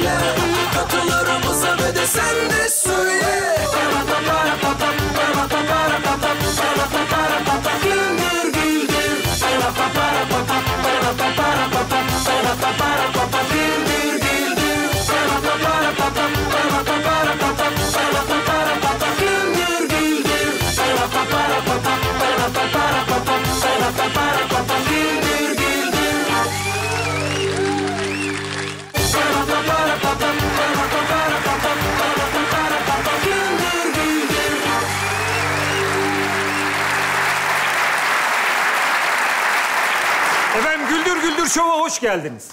söyle, katılarımıza ve de sen de söyle. Güldür güldür. Güldür güldür. Efendim Güldür Güldür Show'a hoş geldiniz.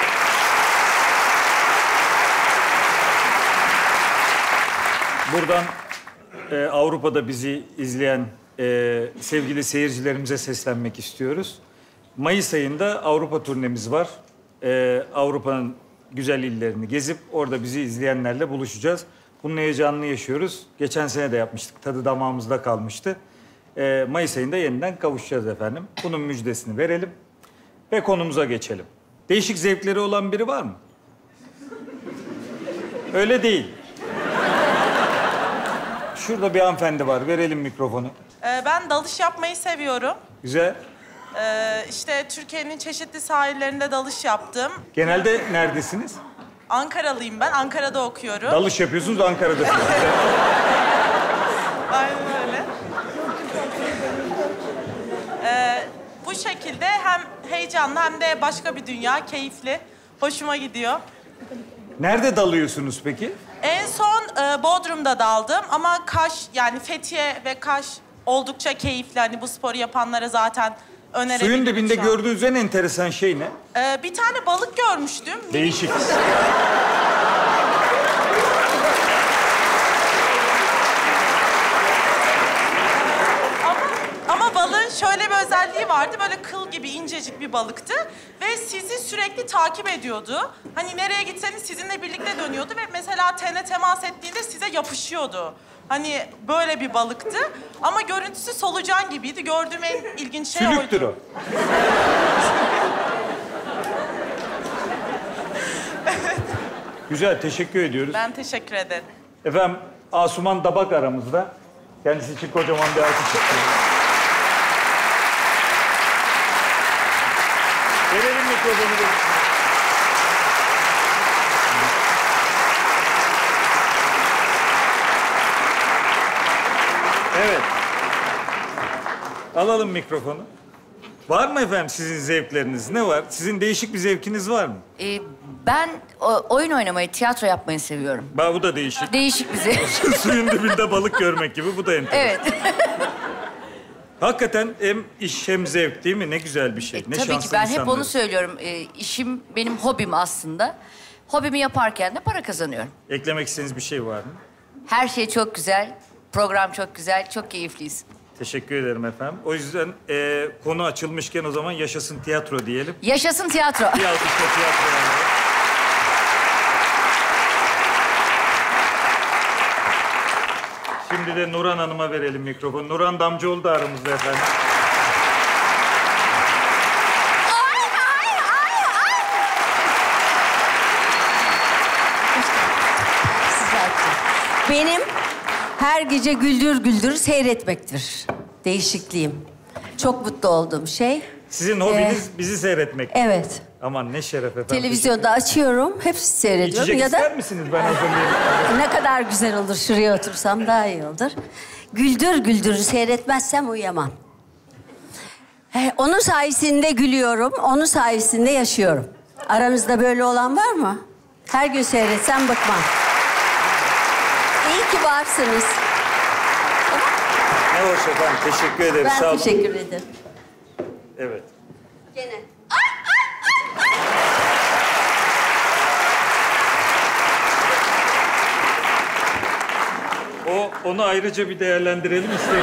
Buradan Avrupa'da bizi izleyen sevgili seyircilerimize seslenmek istiyoruz. Mayıs ayında Avrupa turnemiz var. Avrupa'nın güzel illerini gezip orada bizi izleyenlerle buluşacağız. Bunun heyecanını yaşıyoruz. Geçen sene de yapmıştık. Tadı damağımızda kalmıştı. Mayıs ayında yeniden kavuşacağız efendim. Bunun müjdesini verelim ve konumuza geçelim. Değişik zevkleri olan biri var mı? Öyle değil. Şurada bir hanımefendi var. Verelim mikrofonu. Ben dalış yapmayı seviyorum. Güzel. İşte Türkiye'nin çeşitli sahillerinde dalış yaptım. Genelde neredesiniz? Ankaralıyım ben. Ankara'da okuyorum. Dalış yapıyorsunuz, Ankara'dasınız. Aynen öyle. Bu şekilde hem heyecanlı hem de başka bir dünya, keyifli. Hoşuma gidiyor. Nerede dalıyorsunuz peki? En son Bodrum'da daldım ama Kaş, yani Fethiye ve Kaş oldukça keyifli. Hani bu sporu yapanlara zaten önerebilirim. Suyun dibinde gördüğünüz en enteresan şey ne? Bir tane balık görmüştüm. Değişik. Ama balığın şöyle bir özelliği vardı. Böyle kıl gibi incecik bir balıktı. Ve sizi sürekli takip ediyordu. Hani nereye gitseniz sizinle birlikte dönüyordu. Ve mesela tene temas ettiğinde size yapışıyordu. Hani böyle bir balıktı. Ama görüntüsü solucan gibiydi. Gördüğüm en ilginç şey oydu. Sülüktür o. Güzel, teşekkür ediyoruz. Ben teşekkür ederim. Efendim, Asuman Dabak aramızda. Kendisi için kocaman bir alkış yapıyoruz. Verelim mikrofonu. Evet. Alalım mikrofonu. Var mı efendim sizin zevkleriniz? Ne var? Sizin değişik bir zevkiniz var mı? Ben oyun oynamayı, tiyatro yapmayı seviyorum. Bu da değişik. Değişik bir zevk. Suyun dibinde balık görmek gibi. Bu da enteresan. Evet. Hakikaten hem iş hem zevk değil mi? Ne güzel bir şey. Ne Tabii şanslı ki ben hep insanlarız. onu söylüyorum. İşim benim hobim aslında. Hobimi yaparken de para kazanıyorum. Eklemek istediğiniz bir şey var mı? Her şey çok güzel. Program çok güzel. Çok keyifliyiz. Teşekkür ederim efendim. O yüzden konu açılmışken o zaman yaşasın tiyatro diyelim. Yaşasın tiyatro. Bir alkışla tiyatro yani. Şimdi de Nurhan Hanım'a verelim mikrofonu. Nurhan Damcıoğlu da aramızda efendim. Benim her gece güldür güldür seyretmektir. Değişikliğim. Çok mutlu olduğum şey. Sizin hobiniz bizi seyretmek. Evet. Aman ne şeref efendim. Televizyonda açıyorum, hepsi seyrediyorum. İçecek ya da ister misiniz? Ben hazırlayayım. ne kadar güzel olur, şuraya otursam daha iyi olur. Güldür güldür seyretmezsem uyuyamam. Onun sayesinde gülüyorum, onun sayesinde yaşıyorum. Aranızda böyle olan var mı? Her gün seyretsem bıkmam. İyi ki varsınız. Ne hoş efendim. Teşekkür ederiz. Sağ Ben olun. teşekkür ederim. Evet. Gene. Onu ayrıca bir değerlendirelim isterim.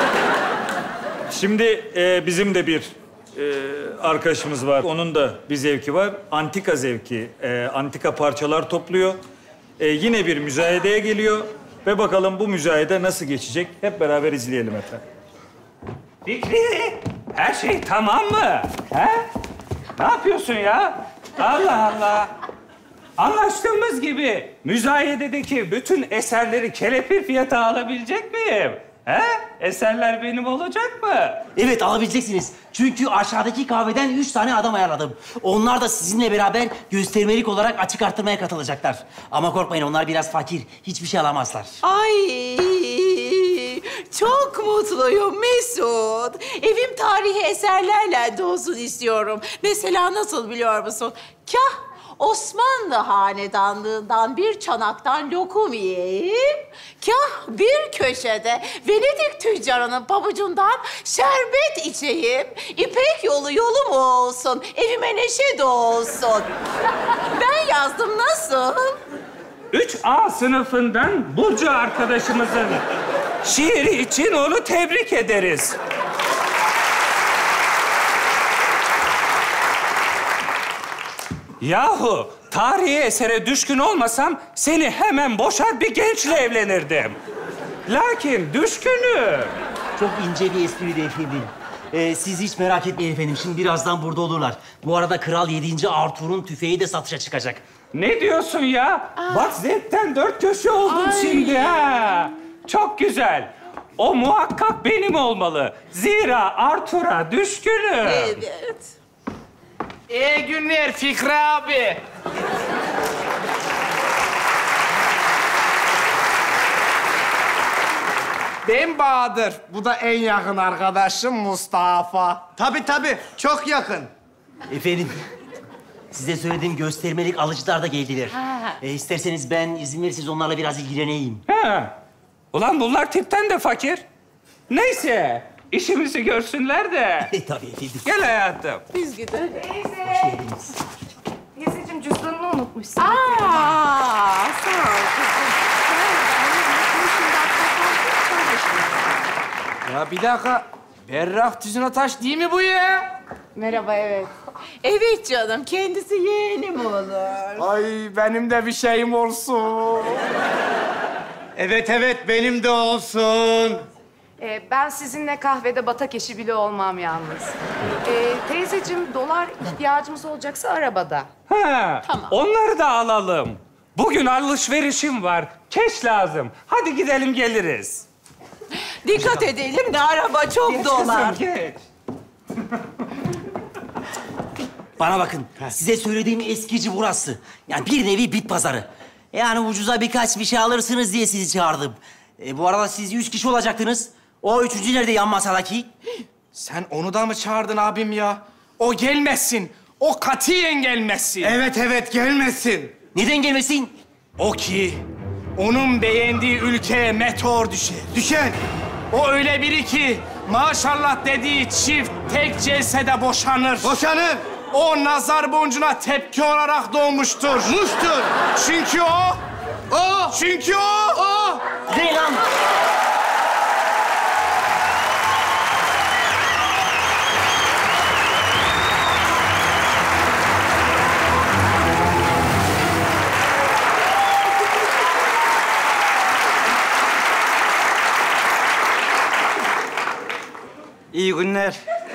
Şimdi bizim de bir arkadaşımız var. Onun da bir zevki var. Antika zevki. Antika parçalar topluyor. Yine bir müzayedeye geliyor. Ve bakalım bu müzayede nasıl geçecek? Hep beraber izleyelim efendim. Fikri, her şey tamam mı? He? Ne yapıyorsun ya? Allah Allah. Anlaştığımız gibi müzayededeki bütün eserleri kelepir fiyata alabilecek miyim? He? Eserler benim olacak mı? Evet, alabileceksiniz. Çünkü aşağıdaki kahveden 3 tane adam ayarladım. Onlar da sizinle beraber göstermelik olarak açık arttırmaya katılacaklar. Ama korkmayın, onlar biraz fakir. Hiçbir şey alamazlar. Ay, çok mutluyum Mesut. Evim tarihi eserlerle dolsun istiyorum. Mesela nasıl biliyor musun? Kah Osmanlı hanedanlığından bir çanaktan lokum yiyeyim, kah bir köşede Venedik tüccarının pabucundan şerbet içeyim. İpek yolu yolum olsun, evime neşe dolsun. Ben yazdım, nasıl? 3A sınıfından Burcu arkadaşımızın şiiri için onu tebrik ederiz. Yahu tarihi esere düşkün olmasam seni hemen boşar bir gençle evlenirdim. Lakin düşkünüm. Çok ince bir espriydi efendim. Siz hiç merak etmeyin efendim. Şimdi birazdan burada olurlar. Bu arada Kral 7. Arthur'un tüfeği de satışa çıkacak. Ne diyorsun ya? Bak zevkten dört köşe oldum şimdi ha. Çok güzel. O muhakkak benim olmalı. Zira Arthur'a düşkünüm. Evet. İyi günler Fikri abi. Ben Bahadır. Bu da en yakın arkadaşım Mustafa. Tabii, çok yakın. Efendim, size söylediğim göstermelik alıcılar da geldiler. İsterseniz ben izin verirseniz onlarla biraz ilgileneyim. Ha. Ulan bunlar tipten de fakir. Neyse, işimizi görsünler de. Tabii efendim. Gel hayatım. Biz gidelim. Teyzeciğim cüzdanını unutmuşsun. Aa, sağ ol kızım. Ya bir dakika. Berrak Tüzünataş değil mi bu ya? Merhaba, evet. Evet canım, kendisi yeğenim olur. Ay benim de bir şeyim olsun. Evet, benim de olsun. Ben sizinle kahvede batak eşi bile olmam yalnız. Teyzeciğim, dolar ihtiyacımız olacaksa arabada. Ha. Tamam. Onları da alalım. Bugün alışverişim var. Keş lazım. Hadi gidelim geliriz. Dikkat edelim de araba çok dolar. Geç. Bana bakın, size söylediğim eskici burası. Yani bir nevi bit pazarı. Yani ucuza birkaç bir şey alırsınız diye sizi çağırdım. Bu arada siz 3 kişi olacaktınız. O üçüncü nerede yan masadaki? Sen onu da mı çağırdın abim ya? O gelmesin. O katiyen gelmesin. Evet, gelmesin. Neden gelmesin? O ki onun beğendiği ülkeye meteor düşer. Düşer. O öyle biri ki maşallah dediği çift tek celsede boşanır. Boşanır. O nazar boncuğuna tepki olarak doğmuştur. Muştur. Çünkü o... Çünkü o... Reyhan! İyi günler.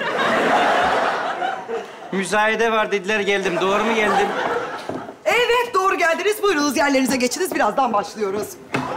Müzayede var dediler, geldim. Doğru mu geldim? Evet, doğru geldiniz. Buyurunuz, yerlerinize geçiniz. Birazdan başlıyoruz.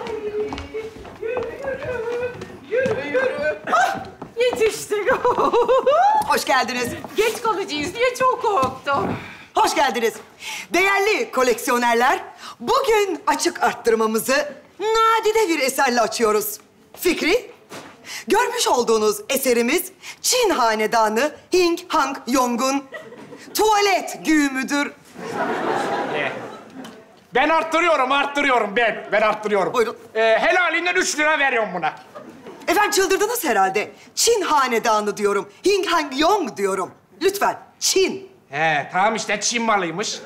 Yetiştik. Hoş geldiniz. Geç kalacağız diye çok korktum. Hoş geldiniz. Değerli koleksiyonerler, bugün açık arttırmamızı nadide bir eserle açıyoruz. Fikri, görmüş olduğunuz eserimiz Çin hanedanı Hing Hang Yong'un tuvalet güğümüdür. Ben arttırıyorum ben arttırıyorum. Buyurun. Helalinden 3 lira veriyorum buna. Efendim çıldırdınız herhalde. Çin hanedanı diyorum. Hing Hang Yong diyorum. Lütfen, Çin. He, tamam işte Çin malıymış.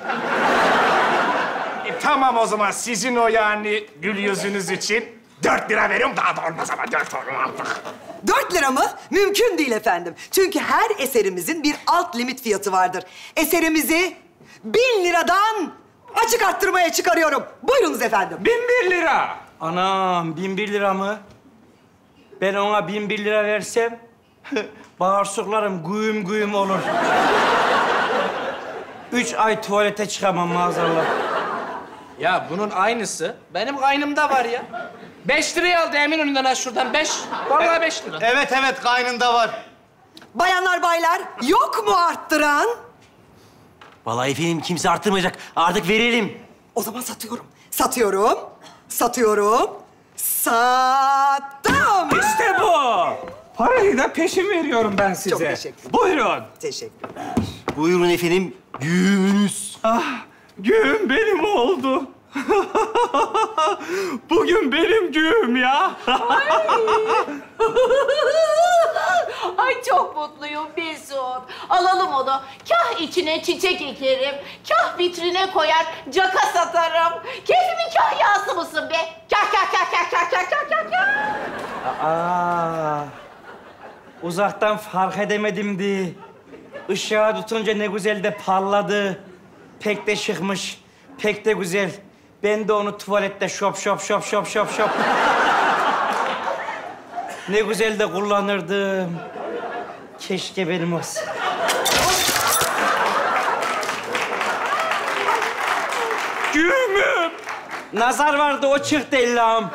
Tamam o zaman sizin o yani gül yüzünüz için 4 lira veriyorum. Daha da olmaz ama 4 olur artık. 4 lira mı? Mümkün değil efendim. Çünkü her eserimizin bir alt limit fiyatı vardır. Eserimizi 1000 liradan açık arttırmaya çıkarıyorum. Buyurunuz efendim. 1001 lira. Anam, 1001 lira mı? Ben ona 1001 lira versem... bağırsaklarım güğüm güğüm olur. 3 ay tuvalete çıkamam maazallah. Ya bunun aynısı benim kaynımda var ya. 5 liraya aldı Eminönü'nden ha şuradan 5. Vallahi 5 lira. Evet kaynında var. Bayanlar baylar, yok mu arttıran? Vallahi efendim kimse arttırmayacak. Artık verelim. O zaman satıyorum. Satıyorum. Sattım. İşte bu. Parayı da peşin veriyorum ben size. Çok teşekkür. Buyurun. Teşekkürler. Buyurun efendim. Güğümünüz. Ah, güğüm benim oldu. Bugün benim güğüm ya. Ay çok mutluyum Mesut. Alalım onu. Kah içine çiçek ekerim, kah vitrine koyar, caka satarım. Keyfimin kahyası mısın be? Kah. Aa, uzaktan fark edemedim diye. Işığa tutunca ne güzel de parladı. Pek de şıkmış, pek de güzel. Ben de onu tuvalette şop. Ne güzel de kullanırdım. Keşke benim olsa. Güğümüm! Nazar vardı, o çıktı Allah'ım.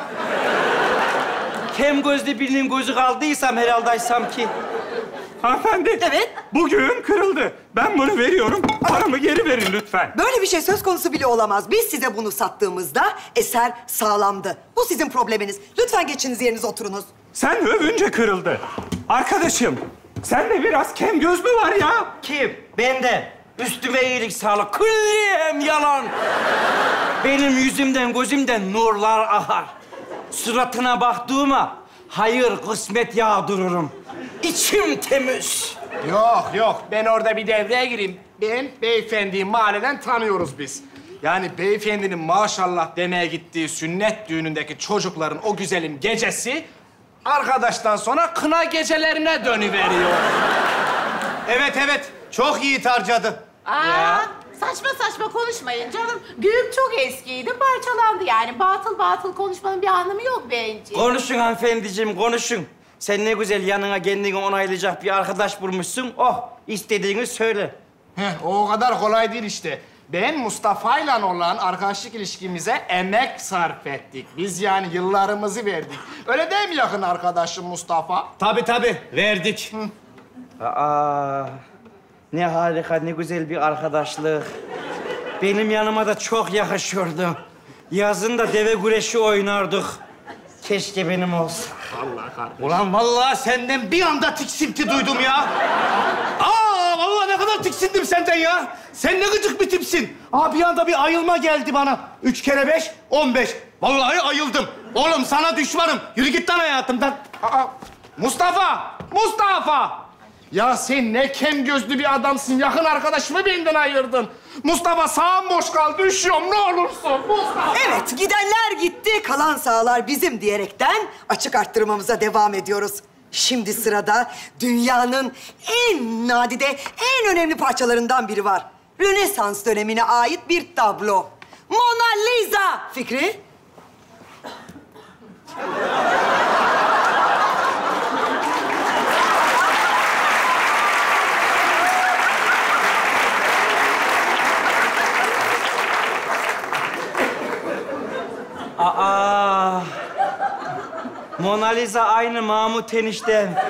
Kem gözlü birinin gözü kaldıysam herhaldeysam ki. Hanımefendi. Evet. Bu güğüm kırıldı. Ben bunu veriyorum. Paramı geri verin lütfen. Böyle bir şey söz konusu bile olamaz. Biz size bunu sattığımızda eser sağlamdı. Bu sizin probleminiz. Lütfen geçiniz, yerinize oturunuz. Sen övünce kırıldı. Arkadaşım, sende biraz kem göz mü var ya? Kim? Bende. Üstüme iyilik sağlık. Külliyem yalan. Benim yüzümden, gözümden nurlar akar. Suratına baktığıma hayır kısmet yağdırırım. İçim temiz. Yok. Ben orada bir devreye gireyim. Ben beyefendiyi mahalleden tanıyoruz biz. Yani beyefendinin maşallah demeye gittiği sünnet düğünündeki çocukların o güzelim gecesi... arkadaştan sonra kına gecelerine dönüveriyor. Evet. Çok iyi harcadı. Saçma konuşmayın canım. Güğüm çok eskiydi, parçalandı yani. Batıl konuşmanın bir anlamı yok bence. Konuşun hanımefendiciğim, konuşun. Sen ne güzel yanına kendini onaylayacak bir arkadaş bulmuşsun. Oh, istediğini söyle. O kadar kolay değil işte. Ben Mustafa'yla olan arkadaşlık ilişkimize emek sarf ettik. Biz yani yıllarımızı verdik. Öyle değil mi yakın arkadaşım Mustafa? Tabii, verdik. Aa, ne harika, ne güzel bir arkadaşlık. Benim yanıma da çok yakışıyordu. Yazın da deve güreşi oynardık. Keşke benim olsa. Vallahi kardeşim. Ulan vallahi senden bir anda tiksinti duydum ya. Vallahi ne kadar tiksindim senden ya. Sen ne gıcık bir tipsin. Bir anda bir ayılma geldi bana. 3 kere 5, 15. Vallahi ayıldım. Oğlum sana düşmanım. Yürü git lan hayatımdan. Mustafa! Ya sen ne kem gözlü bir adamsın. Yakın arkadaşımı benden ayırdın. Mustafa sağım boş kaldı. Düşüyorum ne olursun Mustafa. Evet, gidenler gitti, kalan sağlar bizim diyerekten açık arttırmamıza devam ediyoruz. Şimdi sırada dünyanın en nadide, en önemli parçalarından biri var. Rönesans dönemine ait bir tablo. Mona Lisa. Fikri? Mona Lisa aynı Mahmut eniştem.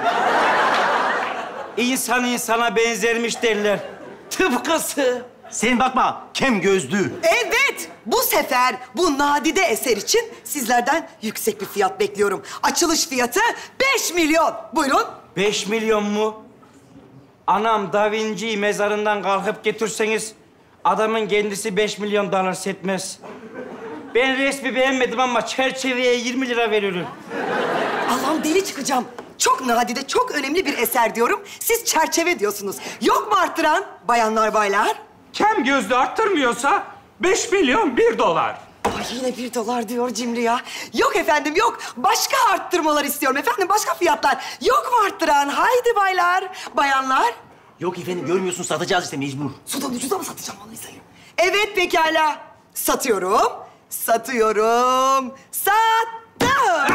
İnsan insana benzermiş derler. Tıpkısı. Sen bakma, kem gözlü. Evet, bu sefer bu nadide eser için sizlerden yüksek bir fiyat bekliyorum. Açılış fiyatı 5 milyon. Buyurun. 5 milyon mu? Anam Da Vinci'yi mezarından kalkıp getirseniz adamın kendisi 5 milyon dolar etmez. Ben resmi beğenmedim ama çerçeveye 20 lira veririm. Allah'ım deli çıkacağım. Çok nadide, çok önemli bir eser diyorum. Siz çerçeve diyorsunuz. Yok mu arttıran bayanlar baylar? Kem gözlü arttırmıyorsa 5 milyon $1. Ay yine $1 diyor cimri ya. Yok efendim yok. Başka arttırmalar istiyorum efendim. Başka fiyatlar. Yok mu arttıran? Haydi baylar, bayanlar. Yok efendim görmüyorsun satacağız işte mecbur. Sudan ucuza mı satacağım onu sayayım? Evet pekala. Satıyorum. Sattım.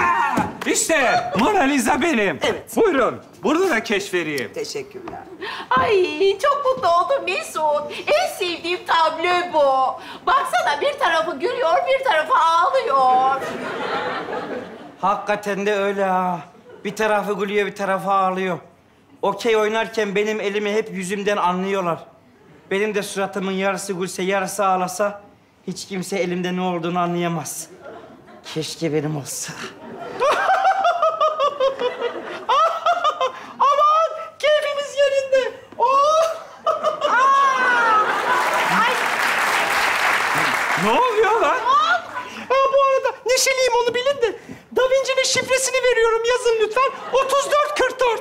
İşte Mona Lisa benim. Evet. Buyurun. Burada da keşf vereyim. Teşekkürler. Ay çok mutlu oldum Mesut. En sevdiğim tablo bu. Baksana bir tarafı gülüyor, bir tarafı ağlıyor. Hakikaten de öyle ha. Bir tarafı gülüyor, bir tarafı ağlıyor. Okey oynarken benim elimi hep yüzümden anlıyorlar. Benim de suratımın yarısı gülse, yarısı ağlasa hiç kimse elimde ne olduğunu anlayamaz. Keşke benim olsa. Aman keyfimiz yerinde. Oh! Ne oluyor lan? Bu arada neşeliyim onu bilin de. Da Vinci'nin şifresini veriyorum yazın lütfen. 3444.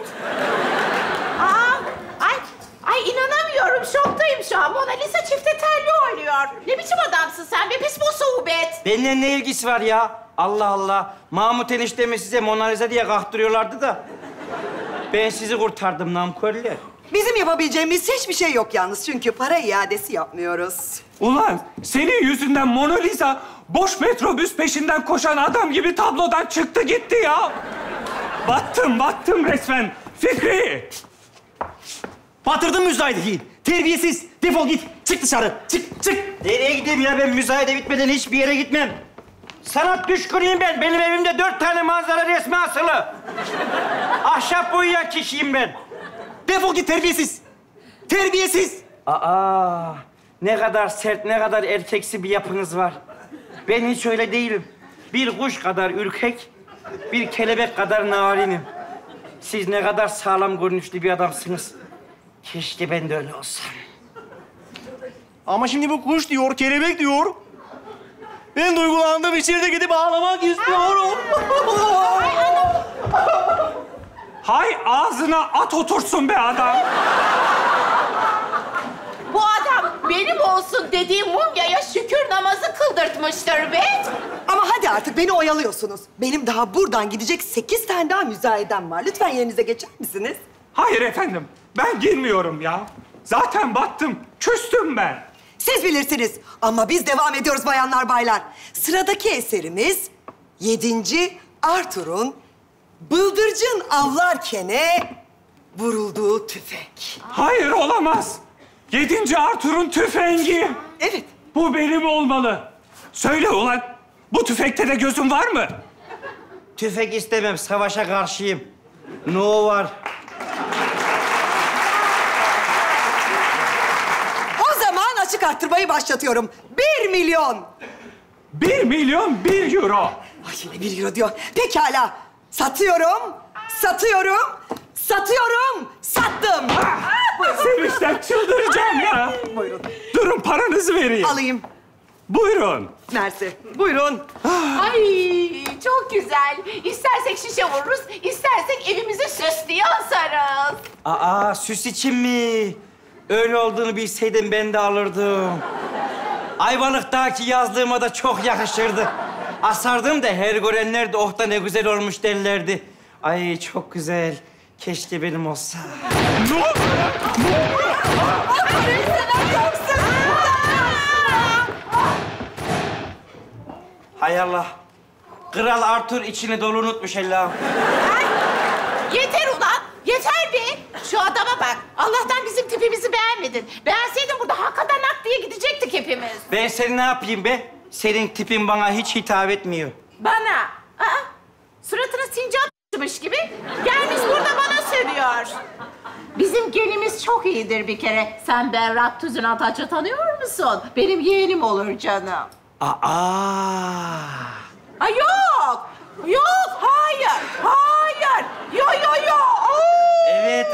Ay inanamıyorum. Şoktayım şu an. Mona Lisa çifte telli oynuyor. Ne biçim adamsın sen be pis musibet. Benimle ne ilgisi var ya? Allah Allah. Mahmut eniştemi size Mona Lisa diye kaktırıyorlardı da. Ben sizi kurtardım namköller. Bizim yapabileceğimiz hiçbir şey yok yalnız. Çünkü para iadesi yapmıyoruz. Ulan senin yüzünden Mona Lisa boş metrobüs peşinden koşan adam gibi tablodan çıktı gitti ya. Battım resmen. Fikri! Batırdın müzayedeyi. Terbiyesiz. Defol git. Çık dışarı. Çık. Nereye gideyim ya? Ben müzayede bitmeden hiçbir yere gitmem. Sanat düşkünüyüm ben. Benim evimde 4 tane manzara resmi asılı. Ahşap boyayan kişiyim ben. Defol git terbiyesiz. Terbiyesiz. Aa, ne kadar sert, ne kadar erkeksi bir yapınız var. Ben hiç öyle değilim. Bir kuş kadar ürkek, bir kelebek kadar narinim. Siz ne kadar sağlam görünüşlü bir adamsınız. Keşke ben de öyle olsam. Ama şimdi bu kuş diyor, kelebek diyor. Ben duygulandım, içeride gidip ağlamak istiyorum. Hay ağzına at otursun be adam. Bu adam benim olsun dediğim mumyaya şükür namazı kıldırtmıştır be. Ama hadi artık beni oyalıyorsunuz. Benim daha buradan gidecek 8 tane daha müzayedem var. Lütfen yerinize geçer misiniz? Hayır efendim, ben girmiyorum ya. Zaten battım, küstüm ben. Siz bilirsiniz ama biz devam ediyoruz bayanlar baylar. Sıradaki eserimiz 7. Arthur'un bıldırcın avlarkene vurulduğu tüfek. Hayır, olamaz. 7. Arthur'un tüfengi. Evet. Bu benim olmalı. Söyle ulan, bu tüfekte de gözün var mı? Tüfek istemem, savaşa karşıyım. No var. O zaman açık arttırmayı başlatıyorum. 1 milyon. 1 milyon 1 euro. Ay yine 1 euro diyor. Pekala. Satıyorum. Sattım. Sevinçten çıldıracağım ya. Buyurun. Durun, paranızı vereyim. Alayım. Buyurun. Mersi. Buyurun. Ay çok güzel. İstersek şişe vururuz, istersek evimize süs diye asarız. Aa, süs için mi? Öyle olduğunu bilseydim ben de alırdım. Ayvalık'taki yazlığıma da çok yakışırdı. Asardım da her görenler de oh da ne güzel olmuş derlerdi. Ay çok güzel. Keşke benim olsa. Hay Allah. Kral Arthur içini dolu unutmuş Allah'ım. Yeter ulan, yeter be. Şu adama bak. Allah'tan bizim tipimizi beğenmedin. Beğenseydin burada hakikaten hak diye gidecektik hepimiz. Ben seni ne yapayım be? Senin tipin bana hiç hitap etmiyor. Bana. Suratına sincap yapmış gibi gelmiş burada bana sövüyor. Bizim genimiz çok iyidir bir kere. Sen Berrak Tüzün Ataç'ı tanıyor musun? Benim yeğenim olur canım. Ay yok. Yok, hayır. Yo. Evet.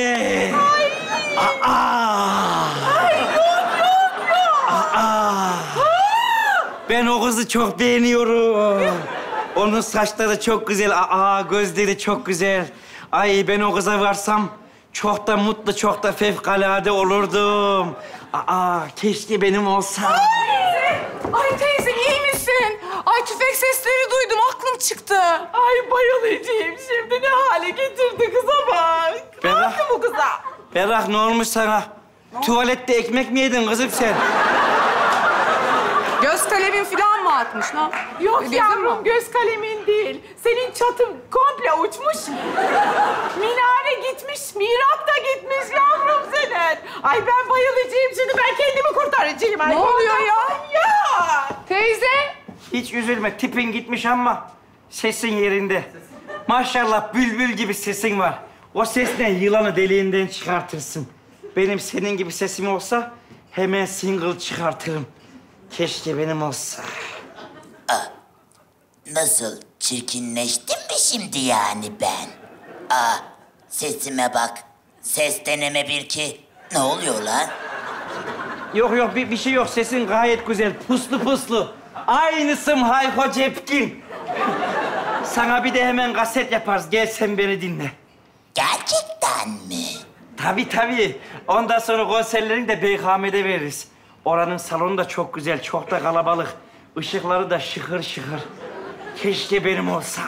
Ay yok. Ben o kızı çok beğeniyorum. Onun saçları çok güzel. Gözleri çok güzel. Ay ben o kıza varsam çok da mutlu, çok da fevkalade olurdum. Keşke benim olsa. Ay teyze iyi misin? Ay tüfek sesleri duydum, aklım çıktı. Ay bayılacağım şimdi. Ne hale getirdi kıza bak. Ne yaptı bu kıza? Berrak ne olmuş sana? Tuvalette ekmek mi yedin kızım sen? Göz kalemin falan mı atmış. Ne? Yok Bizim yavrum mi? göz kalemin değil. Senin çatın komple uçmuş. Minare gitmiş, mihrap da gitmiş yavrum senin. Ay ben bayılacağım şimdi. Ben kendimi kurtaracağım. Ay, Ne oluyor ya? Ya! Teyze. Hiç üzülme, tipin gitmiş ama sesin yerinde. Maşallah bülbül gibi sesin var. O sesle yılanı deliğinden çıkartırsın. Benim senin gibi sesim olsa hemen single çıkartırım. Keşke benim olsa. Nasıl? Çirkinleştim mi şimdi yani ben? Sesime bak. Ses deneme 1 2. Ne oluyor lan? Yok bir şey yok. Sesin gayet güzel. Puslu puslu. Aynısın Hayko Cepkin. Sana bir de hemen kaset yaparız. Gel sen beni dinle. Gerçekten mi? Tabii. Ondan sonra konserlerini de BKM'de veririz. Oranın salonu da çok güzel, çok da kalabalık. Işıkları da şıkır şıkır. Keşke benim olsa.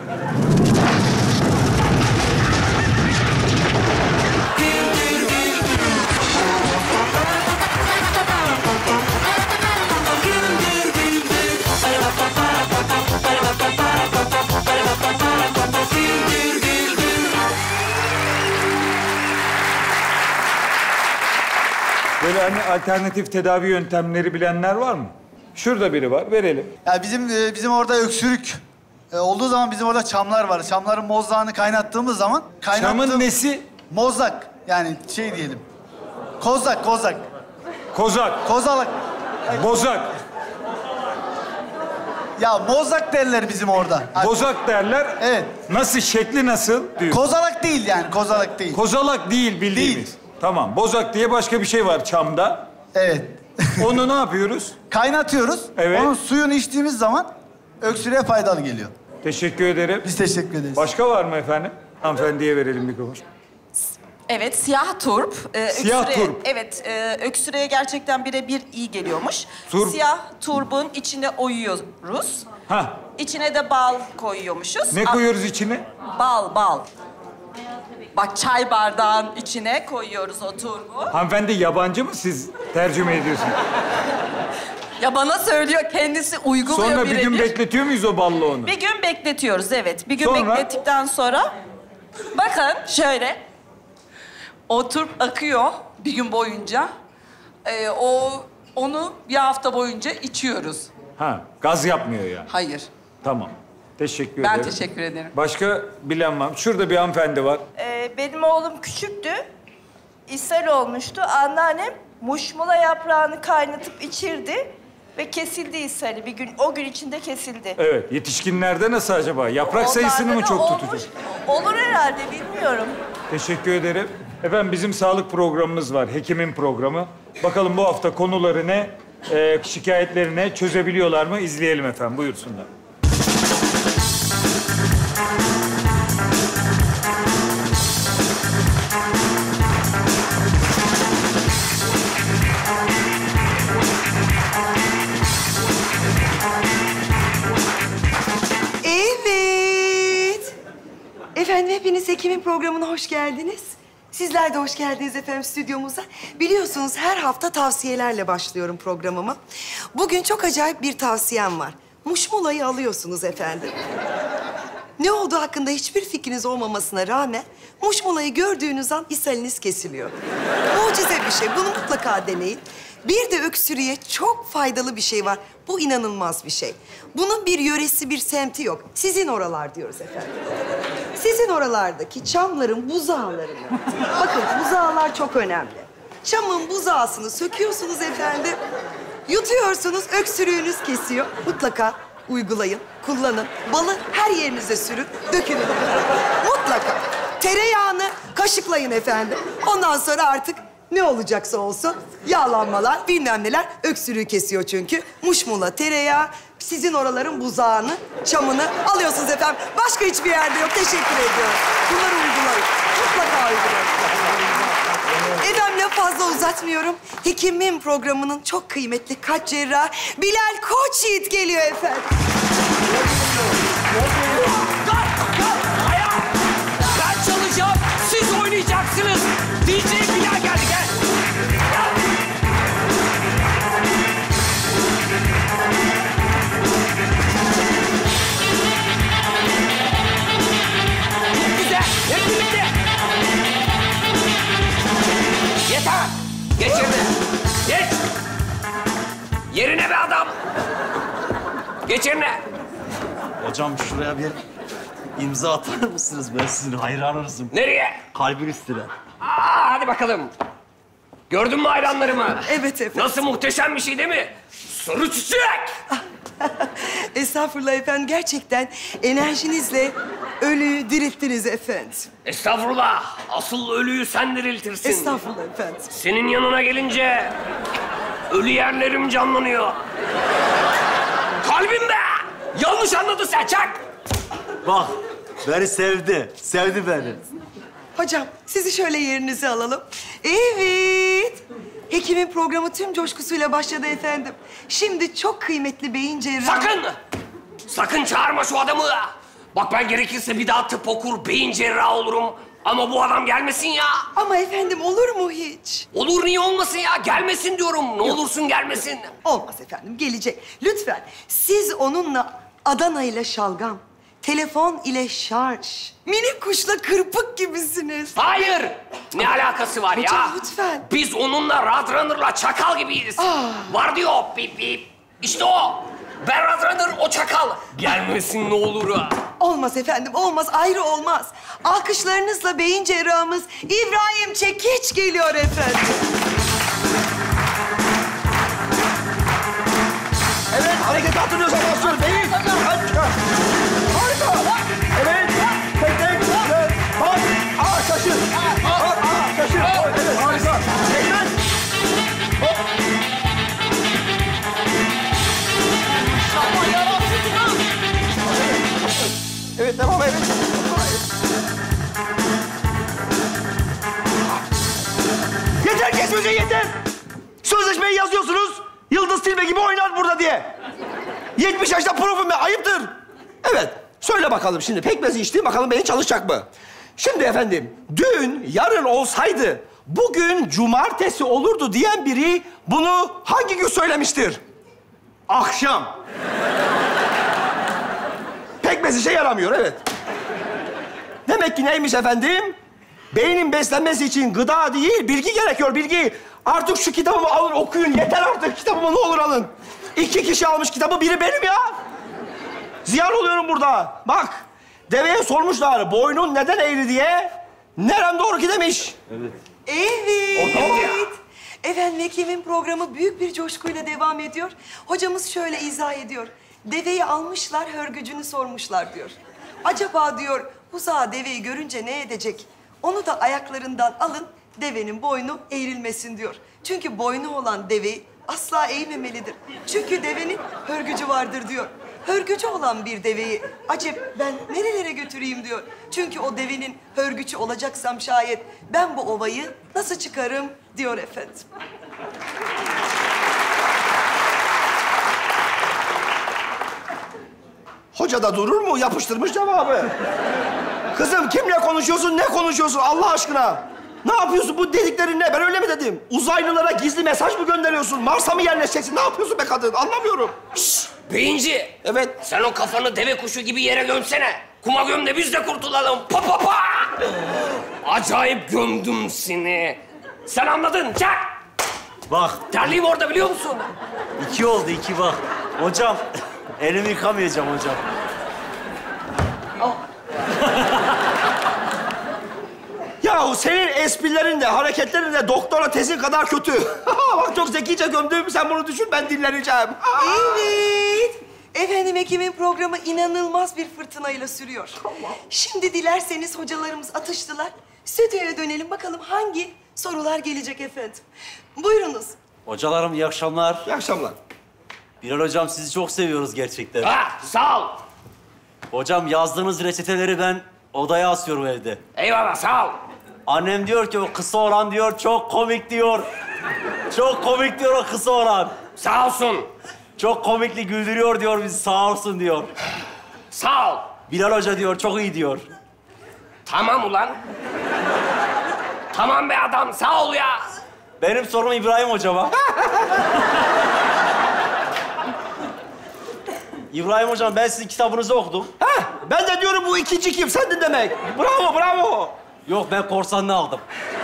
Böyle hani alternatif tedavi yöntemleri bilenler var mı? Şurada biri var, verelim. Ya bizim orada öksürük olduğu zaman bizim orada çamlar var. Çamların mozdağını kaynattığımız zaman... Çamın nesi? Mozdak. Yani şey diyelim. Kozak. Kozalak. Kozalak. Bozak. Ya mozdak derler bizim orada. Bozak derler. Evet. Nasıl, şekli nasıl diyor. Kozalak değil yani, kozalak değil. Kozalak değil bildiğimiz. Değil. Tamam, bozak diye başka bir şey var çamda. Evet. Onu ne yapıyoruz? Kaynatıyoruz. Evet. Onun suyunu içtiğimiz zaman öksürüğe faydalı geliyor. Teşekkür ederim. Biz teşekkür ederiz. Başka var mı efendim? Hanımefendiye verelim mikrofonu. Evet, siyah turp. Siyah turp. Evet, öksürüğe gerçekten birebir iyi geliyormuş. Turp. Siyah turbun içine oyuyoruz. Ha. İçine de bal koyuyormuşuz. Ne koyuyoruz içine? Bal. Bak çay bardağın içine koyuyoruz o turbu. Hanımefendi yabancı mı, siz tercüme ediyorsunuz? Ya bana söylüyor, kendisi uyguluyor Sonra bir gün birebir. bekletiyor muyuz o ballı onu? Bir gün bekletiyoruz, evet. Bir gün Sonra? beklettikten sonra... Bakın şöyle. O turp akıyor bir gün boyunca. Onu bir hafta boyunca içiyoruz. Ha, gaz yapmıyor yani. Hayır. Tamam. Teşekkür Ben ederim. teşekkür ederim. Başka bilen var mı? Şurada bir hanımefendi var. Benim oğlum küçüktü. İshal olmuştu. Anneannem muşmula yaprağını kaynatıp içirdi ve kesildi ishali. Bir gün, o gün içinde kesildi. Evet, yetişkinlerde nasıl acaba? Yaprak sayısını mı Onlarda çok da olmuş. tutacak? Olur herhalde, bilmiyorum. Teşekkür ederim. Efendim bizim sağlık programımız var, hekimin programı. Bakalım bu hafta konuları ne, şikayetleri ne, çözebiliyorlar mı? İzleyelim efendim, buyursunlar. Evet. Efendim hepiniz Hekim'in programına hoş geldiniz. Sizler de hoş geldiniz efendim stüdyomuza. Biliyorsunuz her hafta tavsiyelerle başlıyorum programıma. Bugün çok acayip bir tavsiyem var. Muşmula'yı alıyorsunuz efendim. Ne olduğu hakkında hiçbir fikriniz olmamasına rağmen muşmulayı gördüğünüz an ishaliniz kesiliyor. Mucize bir şey. Bunu mutlaka deneyin. Bir de öksürüğe çok faydalı bir şey var. Bu inanılmaz bir şey. Bunun bir yöresi, bir semti yok. Sizin oralar diyoruz efendim. Sizin oralardaki çamların buzağlarını... Bakın buzağlar çok önemli. Çamın buzağısını söküyorsunuz efendim. Yutuyorsunuz, öksürüğünüz kesiyor. Mutlaka uygulayın, kullanın. Balı her yerinize sürün, dökün. Mutlaka. Tereyağını kaşıklayın efendim. Ondan sonra artık ne olacaksa olsun, yağlanmalar, bilmem neler öksürüğü kesiyor çünkü. Muşmula, tereyağı, sizin oraların buzağını, çamını alıyorsunuz efendim. Başka hiçbir yerde yok. Teşekkür ediyorum. Bunları uygulayın. Mutlaka uygulayın. Efendim lafı fazla uzatmıyorum. Hekimim programının çok kıymetli kalp cerrahı Bilal Koçyiğit geliyor efendim. Ben çalacağım, siz oynayacaksınız. DJ Bilal geldi, gel. Geç yerine. Hocam şuraya bir imza atar mısınız? Ben sizin hayranınızım. Nereye? Kalbin üstüne. Hadi bakalım. Gördün mü hayranlarımı? Evet efendim. Nasıl muhteşem bir şey değil mi? Sarı çiçek. Estağfurullah efendim. Gerçekten enerjinizle ölüyü dirilttiniz efendim. Estağfurullah. Asıl ölüyü sen diriltirsin. Estağfurullah efendim. Senin yanına gelince ölü yerlerim canlanıyor. Kalbimde. Yanlış anladı sen çak. Bak, beni sevdi. Sevdi beni. Hocam, sizi şöyle yerinize alalım. Evet. Hekimin programı tüm coşkusuyla başladı efendim. Şimdi çok kıymetli beyin cerrahı... Sakın! Sakın çağırma şu adamı. Bak ben gerekirse bir daha tıp okur, beyin cerrahı olurum. Ama bu adam gelmesin ya. Ama efendim olur mu hiç? Olur, niye olmasın ya? Gelmesin diyorum. Ne olursun gelmesin. Olmaz efendim, gelecek. Lütfen siz onunla Adana ile şalgam, telefon ile şarj, minik kuşla kırpık gibisiniz. Hayır! Ne alakası var Hocam, ya? lütfen. Biz onunla Roadrunner'la çakal gibiyiz. Var diyor bip bip. İşte o. Ben Roadrunner, o çakal. Gelmesin ne olur ha. Olmaz efendim, olmaz. Ayrı olmaz. Alkışlarınızla beyin cerrahımız İbrahim Çekiç geliyor efendim. Evet, hareketi hatırlıyorsan basıyoruz. Beyin. Harika. Evet. Tek tek. Bak. Şaşır. Şaşır. Evet, harika. Tekrar. Hop. Evet, devam evet. Yeter kesmece yeter. Sözleşmeyi yazıyorsunuz. Yıldız Tilbe gibi oynar burada diye. 70 yaşta profum ben, ayıptır. Evet, söyle bakalım şimdi. Pekmezi içti, bakalım beyin çalışacak mı? Şimdi efendim, dün yarın olsaydı, bugün cumartesi olurdu diyen biri bunu hangi gün söylemiştir? Akşam. Pekmez işe yaramıyor, evet. Demek ki neymiş efendim? Beynin beslenmesi için gıda değil, bilgi gerekiyor, bilgi. Artık şu kitabımı alın, okuyun. Yeter artık, kitabımı ne olur alın. 2 kişi almış kitabı, biri benim ya. Ziyan oluyorum burada. Bak, deveye sormuşlar, boynun neden eğri diye. Nerem doğru ki demiş. Evet. Evet. Efendim, Hekim'in programı büyük bir coşkuyla devam ediyor. Hocamız şöyle izah ediyor. Deveyi almışlar, hörgücünü sormuşlar diyor. Acaba diyor, uzağa deveyi görünce ne edecek? Onu da ayaklarından alın, devenin boynu eğrilmesin diyor. Çünkü boynu olan deveyi asla eğmemelidir. Çünkü devenin hörgücü vardır diyor. Hörgücü olan bir deveyi acep ben nerelere götüreyim diyor. Çünkü o devenin hörgücü olacaksam şayet ben bu ovayı nasıl çıkarım diyor efendim. Hoca da durur mu? Yapıştırmış cevabı. Kızım kimle konuşuyorsun, ne konuşuyorsun Allah aşkına? Ne yapıyorsun? Bu dediklerin ne? Ben öyle mi dedim? Uzaylılara gizli mesaj mı gönderiyorsun? Mars'a mı yerleşeceksin? Ne yapıyorsun be kadın? Anlamıyorum. Şşş! Beyinci! Evet. Sen o kafanı deve kuşu gibi yere gömsene. Kuma göm de biz de kurtulalım. Pa pa pa! Acayip gömdüm seni. Sen anladın. Çak! Bak. Terliğim orada biliyor musun? 2 oldu, 2 bak. Hocam, elimi yıkamayacağım hocam. Yahu senin esprilerin de, hareketlerin de doktora tezin kadar kötü. Bak çok zekice gömdüm. Sen bunu düşün, ben dinleneceğim. Evet. Efendim, Hekim'in programı inanılmaz bir fırtınayla sürüyor. Şimdi dilerseniz hocalarımız atıştılar. Stüdyoya dönelim bakalım hangi sorular gelecek efendim. Buyurunuz. Hocalarım iyi akşamlar. İyi akşamlar. Bilal hocam sizi çok seviyoruz gerçekten. Ha, sağ ol. Hocam yazdığınız reçeteleri ben odaya asıyorum evde. Eyvallah, sağ ol. Annem diyor ki o kısa olan diyor çok komik diyor. Çok komik diyor o kısa olan. Sağ olsun. Çok komikli güldürüyor diyor bizi sağ olsun diyor. Sağ ol. Bilal hoca diyor çok iyi diyor. Tamam ulan. Tamam be adam, sağ ol ya. Benim sorum İbrahim hocama. İbrahim hocam ben sizin kitabınızı okudum. Heh, ben de diyorum bu ikinci kim? Sendin demek. Bravo, bravo. Yok ben korsanını aldım.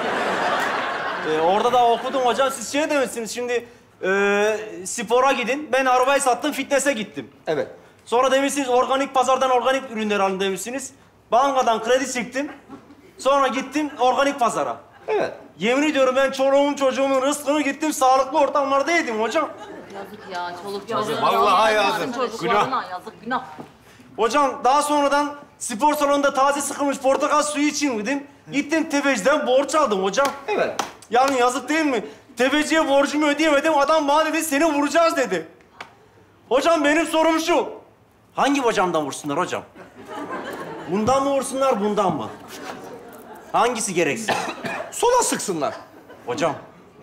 Orada da okudum hocam. Siz şey demişsiniz şimdi spora gidin. Ben arabayı sattım, fitness'e gittim. Evet. Sonra demişsiniz organik pazardan organik ürünler alın demişsiniz. Bankadan kredi çektim. Sonra gittim organik pazara. Evet. Yemin ediyorum ben çoluğumun çocuğumun rızkını gittim sağlıklı ortamlarda yedim hocam. Yazık ya, çoluk Yazık, çocuğun. vallahi yazık. Çocuklarına yazık, günah. Hocam daha sonradan spor salonunda taze sıkılmış portakal suyu için dedim. Gittim tefeciden borç aldım hocam. Evet. Yani yazık değil mi? Tefeciye borcumu ödeyemedim. Adam bana dedi seni vuracağız dedi. Hocam benim sorum şu. Hangi bacağımdan vursunlar hocam? Bundan mı vursunlar, bundan mı? Hangisi gereksiz? Sola sıksınlar. Hocam.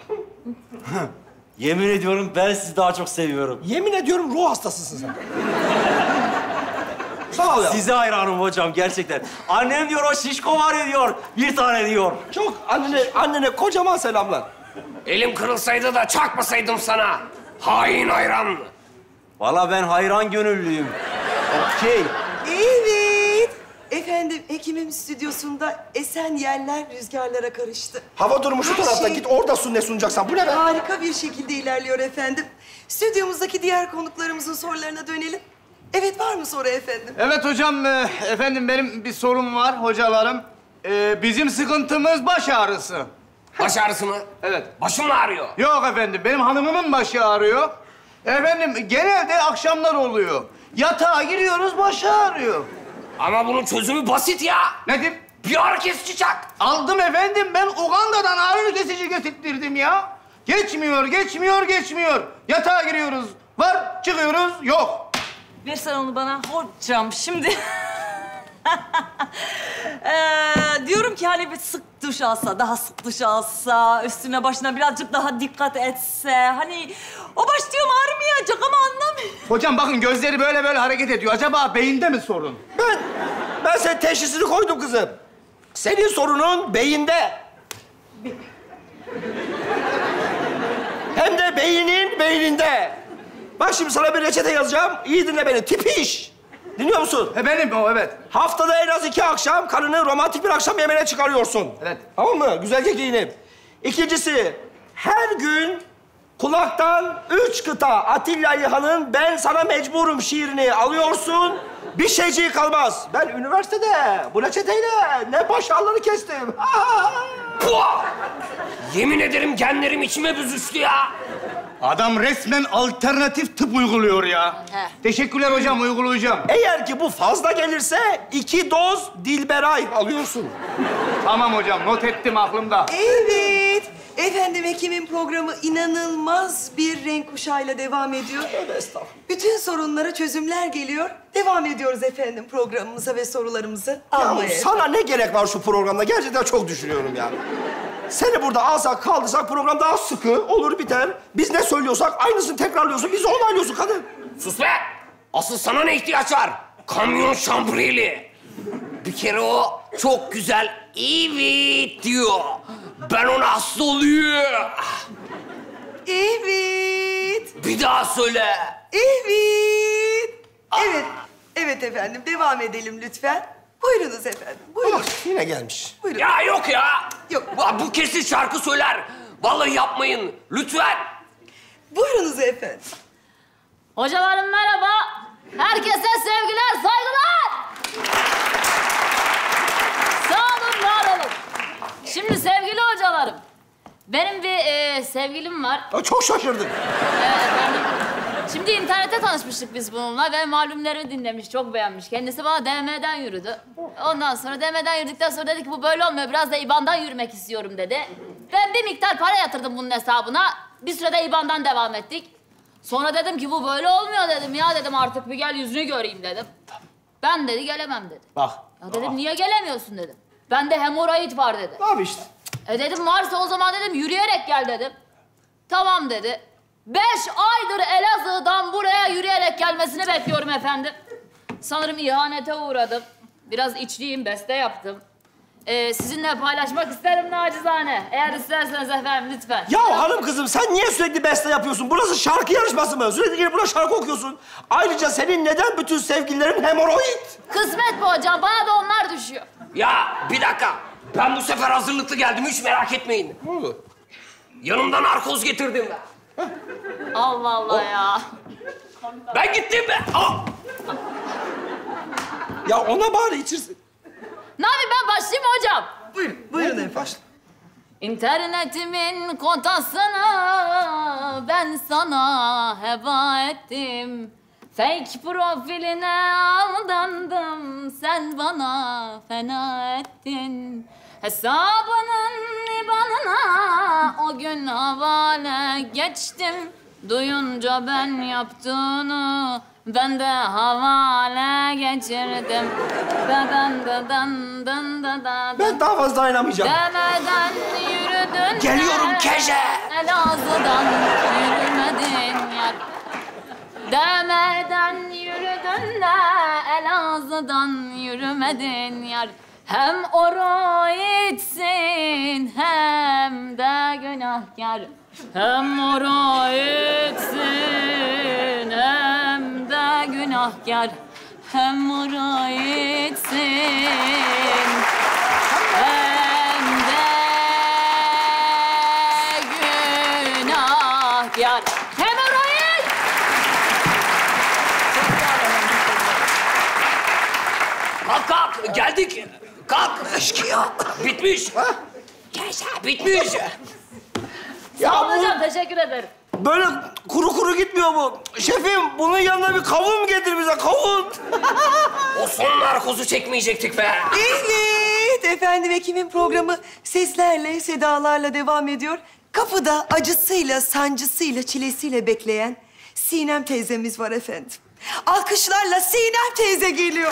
Yemin ediyorum ben sizi daha çok seviyorum. Yemin ediyorum ruh hastasısın sen. Sağ ol ya. Size hayranım hocam gerçekten. Annem diyor o şişko var ya diyor. Bir tane diyor. Çok annene kocaman selamlar. Elim kırılsaydı da çakmasaydım sana. Hain hayran. Vallahi ben hayran gönüllüyüm. Okey. Evet. Efendim, Ekim'in stüdyosunda esen yerler rüzgarlara karıştı. Hava durumu şu Her tarafta. şey Git orada sun ne sunacaksan. Bu ne be? harika bir şekilde ilerliyor efendim. Stüdyomuzdaki diğer konuklarımızın sorularına dönelim. Evet, var mı soru efendim? Evet hocam, efendim benim bir sorum var hocalarım. Bizim sıkıntımız baş ağrısı. Baş ağrısı mı? Evet. Başım mı ağrıyor? Yok efendim, benim hanımımın başı ağrıyor. Efendim, genelde akşamlar oluyor. Yatağa giriyoruz, başı ağrıyor. Ama bunun çözümü basit ya. Nedir? Bir ağrı kesici çak. Aldım efendim, ben Uganda'dan ağrı kesici getirttirdim ya. Geçmiyor. Yatağa giriyoruz, var, çıkıyoruz, yok. Versen onu bana. Hocam şimdi... diyorum ki hani bir sık duş alsa, daha sık duş alsa, üstüne başına birazcık daha dikkat etse... Hani o baş diyorum ağrımayacak ama anlamıyorum. Hocam bakın gözleri böyle hareket ediyor. Acaba beyinde mi sorun? Ben senin teşhisini koydum kızım. Senin sorunun beyinde. Hem de beynin beyninde. Bak şimdi sana bir reçete yazacağım. İyi dinle beni. Tipiş. Dinliyor musun? Benim o, evet. Haftada en az 2 akşam karını romantik bir akşam yemeğine çıkarıyorsun. Evet. Tamam mı? Güzelce giyinip. İkincisi, her gün kulaktan 3 kıta Atilla İlhan'ın Ben Sana Mecburum şiirini alıyorsun. Bir şeyciği kalmaz. Ben üniversitede bu reçeteyle ne baş ağrıları kestim. Puh! Yemin ederim genlerim içime büzüştü ya. Adam resmen alternatif tıp uyguluyor ya. Teşekkürler hocam, uygulayacağım. Eğer ki bu fazla gelirse 2 doz Dilberay alıyorsun. Tamam hocam, not ettim aklımda. Evet. Efendim, Ekim'in programı inanılmaz bir renk kuşağıyla devam ediyor. Tövbe estağfurullah. Bütün sorunlara çözümler geliyor. Devam ediyoruz efendim programımıza ve sorularımızı almaya. Ya sana ne gerek var şu programda? Gerçekten çok düşünüyorum ya. Seni burada alsak, kaldırsak program daha sıkı olur biter. Biz ne söylüyorsak aynısını tekrarlıyorsun, bizi onaylıyorsun kadın. Sus be! Asıl sana ne ihtiyaç var? Kamyon şambriyeli. Bir kere o çok güzel evet diyor. Ben ona hasta oluyor. Evet. Bir daha söyle. Evet. Evet. Evet efendim, devam edelim lütfen. Buyurunuz efendim, buyurun. Yine gelmiş. Buyurun. Ya yok ya. Yok. Bu kesin şarkı söyler. Vallahi yapmayın. Lütfen. Buyurunuz efendim. Hocalarım merhaba. Herkese sevgiler, saygılar. Sağ olun, var olun. Şimdi sevgili hocalarım, benim bir sevgilim var. Çok şaşırdım. Evet efendim. Şimdi internette tanışmıştık biz bununla ve malumlarımı dinlemiş, çok beğenmiş. Kendisi bana DM'den yürüdü. Ondan sonra DM'den yürüdükten sonra dedi ki bu böyle olmuyor, biraz da IBAN'dan yürümek istiyorum dedi. Ben bir miktar para yatırdım bunun hesabına. Bir sürede IBAN'dan devam ettik. Sonra dedim ki bu böyle olmuyor dedim ya, dedim artık bir gel yüzünü göreyim dedim. Ben dedi gelemem dedi. Bak. Ya dedim niye gelemiyorsun dedim. Bende hemoroid var dedi. Abi işte. Dedim varsa o zaman dedim yürüyerek gel dedim. Tamam dedi. 5 aydır Elazığ'dan buraya yürüyerek gelmesini bekliyorum efendim. Sanırım ihanete uğradım. Biraz içliyim, beste yaptım. Sizinle paylaşmak isterim nacizane. Eğer isterseniz efendim lütfen. Ya hanım kızım sen niye sürekli beste yapıyorsun? Burası şarkı yarışması mı? Sürekli gelip burada şarkı okuyorsun. Ayrıca senin neden bütün sevgililerin hemoroid? Kısmet bu hocam, bana da onlar düşüyor. Ya bir dakika. Ben bu sefer hazırlıklı geldim. Hiç merak etmeyin. Ne oldu? Yanımda narkoz getirdim ben. Allah Allah ya. Ben gittim be. Ya ona bari içirsin. Ne yapayım ben başlayayım mı hocam? Buyurun efendim. İnternetimin kotasını ben sana heba ettim. Fake profiline aldandım, sen bana fena ettin. Hesabının IBAN'ına o gün havale geçtim. Duyunca ben yaptığını ben de havale geçirdim. Ben daha fazla dayanamayacağım. Demeden yürüdün. Geliyorum Keşe. Elazığ'dan yürümedin yar. Demeden yürüdün de Elazığ'dan yürümedin yar. Hem oroitsin hem de günahkar. Hem oroitsin hem de günahkar. Hem oroitsin hem de günahkar. Hemoroid! Kalk kalk geldik. Kalk. Eşkıya. Bitmiş. Yaşa bitmiş. Sağ olun hocam, teşekkür ederim. Böyle kuru kuru gitmiyor bu. Şefim bunun yanına bir kavun getir bize kavun. O son narkozu çekmeyecektik be. Evet efendim Ekim'in programı seslerle, sedalarla devam ediyor. Kapıda acısıyla, sancısıyla, çilesiyle bekleyen Sinem teyzemiz var efendim. Alkışlarla Sinem teyze geliyor.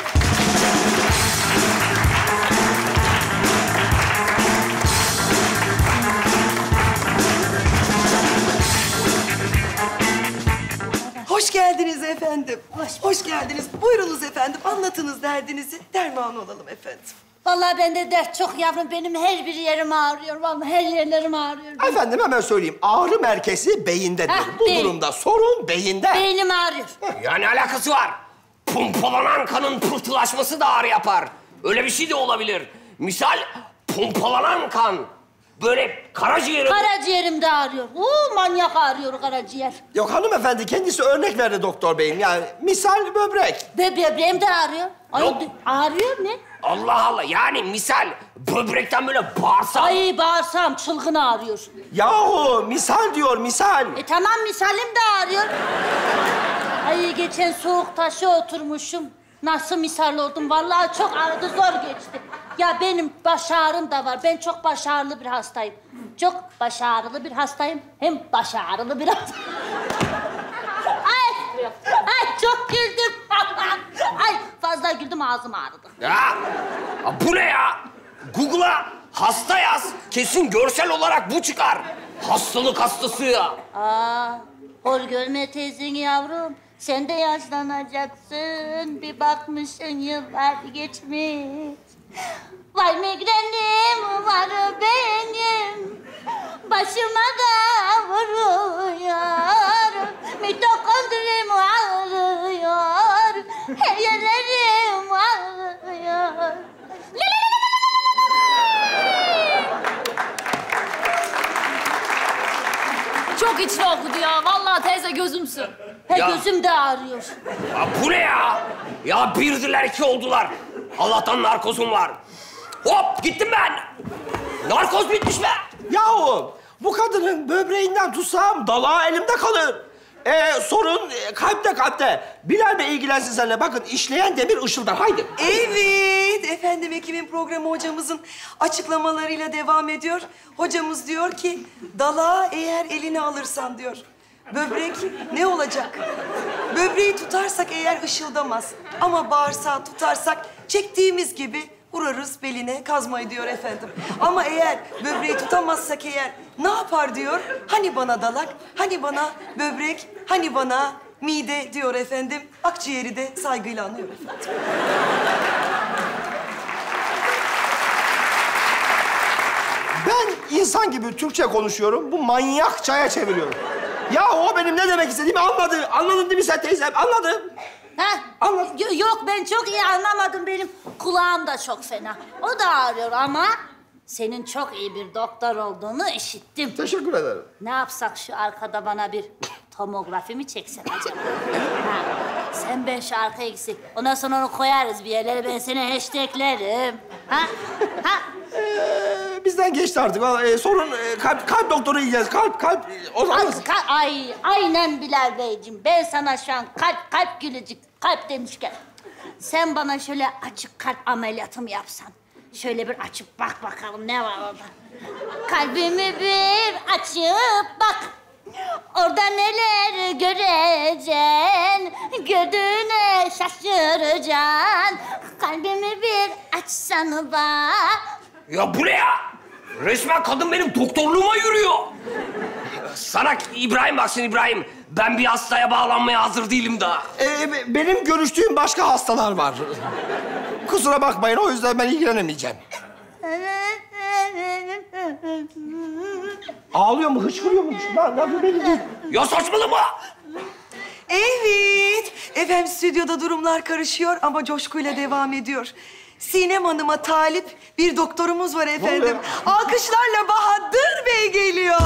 Hoş geldiniz efendim. Hoş geldiniz. Buyurunuz efendim. Anlatınız derdinizi. Derman olalım efendim. Vallahi bende dert çok yavrum. Benim her bir yerim ağrıyor. Vallahi her yerlerim ağrıyor. Efendim hemen söyleyeyim. Ağrı merkezi beyindedir. Bu beyin. durumda sorun beyinde. Beynim ağrıyor. Yani alakası var. Pompalanan kanın pıhtılaşması da ağrı yapar. Öyle bir şey de olabilir. Misal pompalanan kan böyle karaciğeri... Karaciğerim de ağrıyor. Manyak ağrıyor karaciğer. Yok hanımefendi kendisi örnek verdi doktor beyim. Yani misal böbrek. Böbreğim de ağrıyor. Yok. Ağrıyor ne? Allah Allah yani misal böbrekten böyle bağırsak... Ay bağırsam çılgın ağrıyor. Yahu misal diyor misal. Tamam misalim de ağrıyor. Ay geçen soğuk taşa oturmuşum. Nasıl misal oldum? Vallahi çok ağrıdı, zor geçti. Ya benim baş ağrım da var. Ben çok baş ağrılı bir hastayım. Çok baş ağrılı bir hastayım. Hem baş ağrılı bir hastayım. Ay çok güldüm. Ay fazla güldüm, ağzım ağrıdı. Ya bu ne ya? Google'a hasta yaz. Kesin görsel olarak bu çıkar. Hastalık hastası ya. Hor görme teyzeni yavrum. Sen de yaşlanacaksın. Bir bakmışsın yıllar geçmiş. Vay migrenim var benim. Başıma da vuruyor. Mitokondrim ağrıyor. Her yerlerim ağrıyor. Çok içli okudu ya. Vallahi teyze gözümsün. Ya. Gözüm de ağrıyor. Ya bu ne ya? Ya birdiler iki oldular. Allah'tan narkozum var. Hop gittim ben. Narkoz bitmiş be. Yahu bu kadının böbreğinden tutsam dalağı elimde kalır. Sorun kalpte. Bilal Bey ilgilensin seninle. Bakın işleyen demir ışıldar. Haydi. Evet efendim Ekim'in programı hocamızın açıklamalarıyla devam ediyor. Hocamız diyor ki dalağı eğer eline alırsan diyor. Böbrek ne olacak? Böbreği tutarsak eğer ışıldamaz. Ama bağırsağı tutarsak çektiğimiz gibi vurarız beline kazmayı diyor efendim. Ama eğer böbreği tutamazsak eğer ne yapar diyor? Hani bana dalak, hani bana böbrek, hani bana mide diyor efendim. Akciğeri de saygıyla anıyor efendim. Ben insan gibi Türkçe konuşuyorum. Bu manyak çaya çeviriyorum. Ya o benim ne demek istediğimi anladı. Anladın değil mi sen teyzem? Anladım. Yok ben çok iyi anlamadım. Benim kulağım da çok fena. O da ağrıyor ama senin çok iyi bir doktor olduğunu işittim. Teşekkür ederim. Ne yapsak şu arkada bana bir tomografi mi çeksen acaba? Sen 5 şarkı eksik. Ondan sonra onu koyarız bir yerlere. Ben seni hashtaglerim. Ha? Ha? Bizden geçti artık. Sorun kalp doktoru yiyeceğiz. Kalp. O zaman... Aynen Bilal Beyciğim. Ben sana şu an kalp gülücük, kalp demişken... Sen bana şöyle açık kalp ameliyatı mı yapsan? Şöyle bir açıp bak bakalım ne var orada. Kalbimi bir açıp bak. Orada neler göreceksin, gördüğüne şaşıracaksın. Kalbimi bir açsana bak. Ya bu ne ya? Resmen kadın benim doktorluğuma yürüyor. Sana İbrahim baksın İbrahim. Ben bir hastaya bağlanmaya hazır değilim daha. Benim görüştüğüm başka hastalar var. Kusura bakmayın, o yüzden ben ilgilenemeyeceğim. Ağlıyor mu, hıçkırıyor mu? Ya saçmalama! Evet. Efendim stüdyoda durumlar karışıyor ama coşkuyla devam ediyor. Sinem Hanım'a talip bir doktorumuz var efendim. Alkışlarla Bahadır Bey geliyor.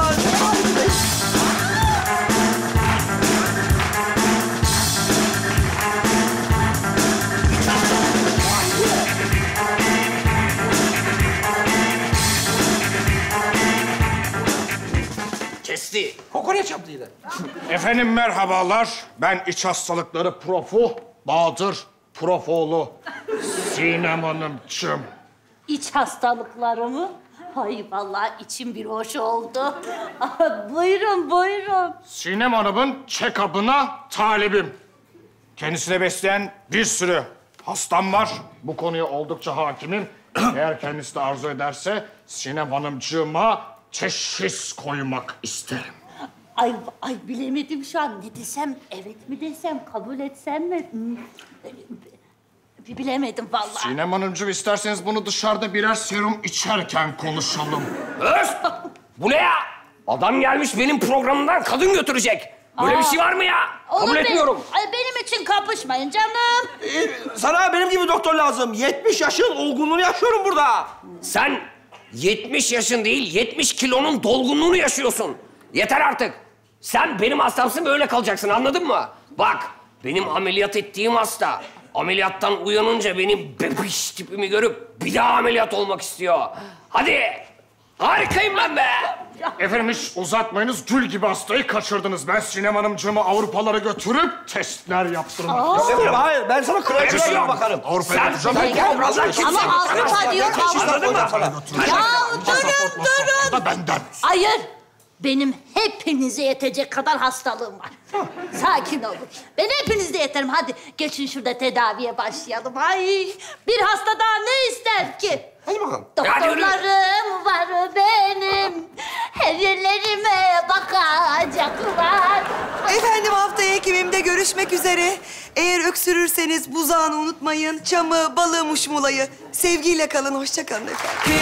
Kesti. Kokoreç yaptıydı. Efendim merhabalar. Ben iç hastalıkları profu Bahadır Profoğlu. Sinem Hanımcığım. İç hastalıkları mı? Ay vallahi içim bir hoş oldu. Buyurun, buyurun. Sinem Hanım'ın check-up'ına talibim. Kendisine besleyen bir sürü hastam var. Bu konuya oldukça hakimim. Eğer kendisi de arzu ederse Sinem Hanımcığıma teşhis koymak isterim. Ay bilemedim şu an. Ne desem, evet mi desem, kabul etsem mi? Bilemedim vallahi. Sinem Hanımcığım isterseniz bunu dışarıda birer serum içerken konuşalım. Öf! Bu ne ya? Adam gelmiş benim programımdan kadın götürecek. Böyle bir şey var mı ya? Kabul etmiyorum. Benim için kapışmayın canım. Sana benim gibi doktor lazım. 70 yaşın olgunluğunu yaşıyorum burada. Sen 70 yaşın değil, 70 kilonun dolgunluğunu yaşıyorsun. Yeter artık. Sen benim hastamsın, böyle kalacaksın, anladın mı? Bak, benim ameliyat ettiğim hasta ameliyattan uyanınca benim bebiş tipimi görüp bir daha ameliyat olmak istiyor. Hadi, harikayım ben be. Efendim hiç uzatmayınız, gül gibi hastayı kaçırdınız. Ben Sinem Hanımcığımı Avrupalara götürüp testler yaptırmak istiyorum. Hayır, ben sana kraliçelerine bakarım. Avrupa'ya götüreceğim. Ama Avrupa diyor, Avrupa. Ya durun. Da benden. Hayır. Benim hepinize yetecek kadar hastalığım var. Sakin olun. Ben hepinize yeterim. Hadi geçin şurada tedaviye başlayalım. Ay, bir hasta daha ne ister ki? Hadi bakalım. Doktorlarım var benim. Her yerlerime bakacaklar. Efendim haftaya hekimimde görüşmek üzere. Eğer öksürürseniz buzağını unutmayın. Çamı, balığı, muşmulayı. Sevgiyle kalın, hoşça kalın efendim.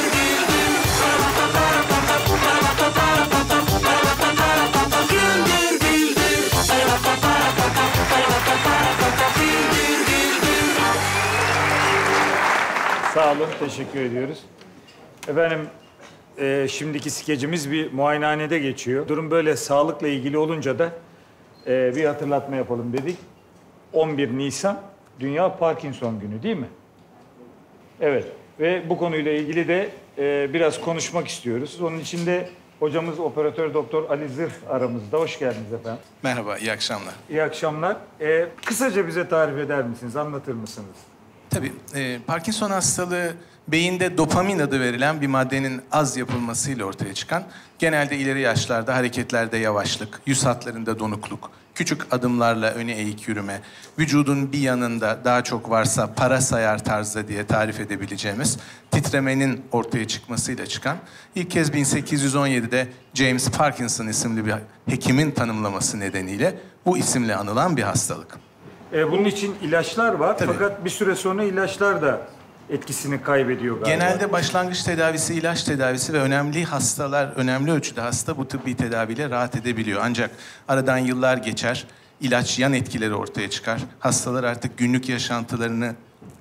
Sağ olun, teşekkür ediyoruz. Efendim, şimdiki skecimiz bir muayenehanede geçiyor. Durum böyle sağlıkla ilgili olunca da bir hatırlatma yapalım dedik. 11 Nisan Dünya Parkinson Günü değil mi? Evet ve bu konuyla ilgili de biraz konuşmak istiyoruz. Onun için de hocamız Operatör Doktor Ali Zırh aramızda. Hoş geldiniz efendim. Merhaba, iyi akşamlar. İyi akşamlar. Kısaca bize tarif eder misiniz, anlatır mısınız? Tabii, Parkinson hastalığı beyinde dopamin adı verilen bir maddenin az yapılmasıyla ortaya çıkan, genelde ileri yaşlarda hareketlerde yavaşlık, yüz hatlarında donukluk, küçük adımlarla öne eğik yürüme, vücudun bir yanında daha çok varsa para sayar tarzda diye tarif edebileceğimiz titremenin ortaya çıkmasıyla çıkan, ilk kez 1817'de James Parkinson isimli bir hekimin tanımlaması nedeniyle bu isimle anılan bir hastalık. Bunun için ilaçlar var. Tabii. Fakat bir süre sonra ilaçlar da etkisini kaybediyor galiba. Genelde başlangıç tedavisi, ilaç tedavisi ve önemli hastalar, önemli ölçüde hasta bu tıbbi tedaviyle rahat edebiliyor. Ancak aradan yıllar geçer, ilaç yan etkileri ortaya çıkar. Hastalar artık günlük yaşantılarını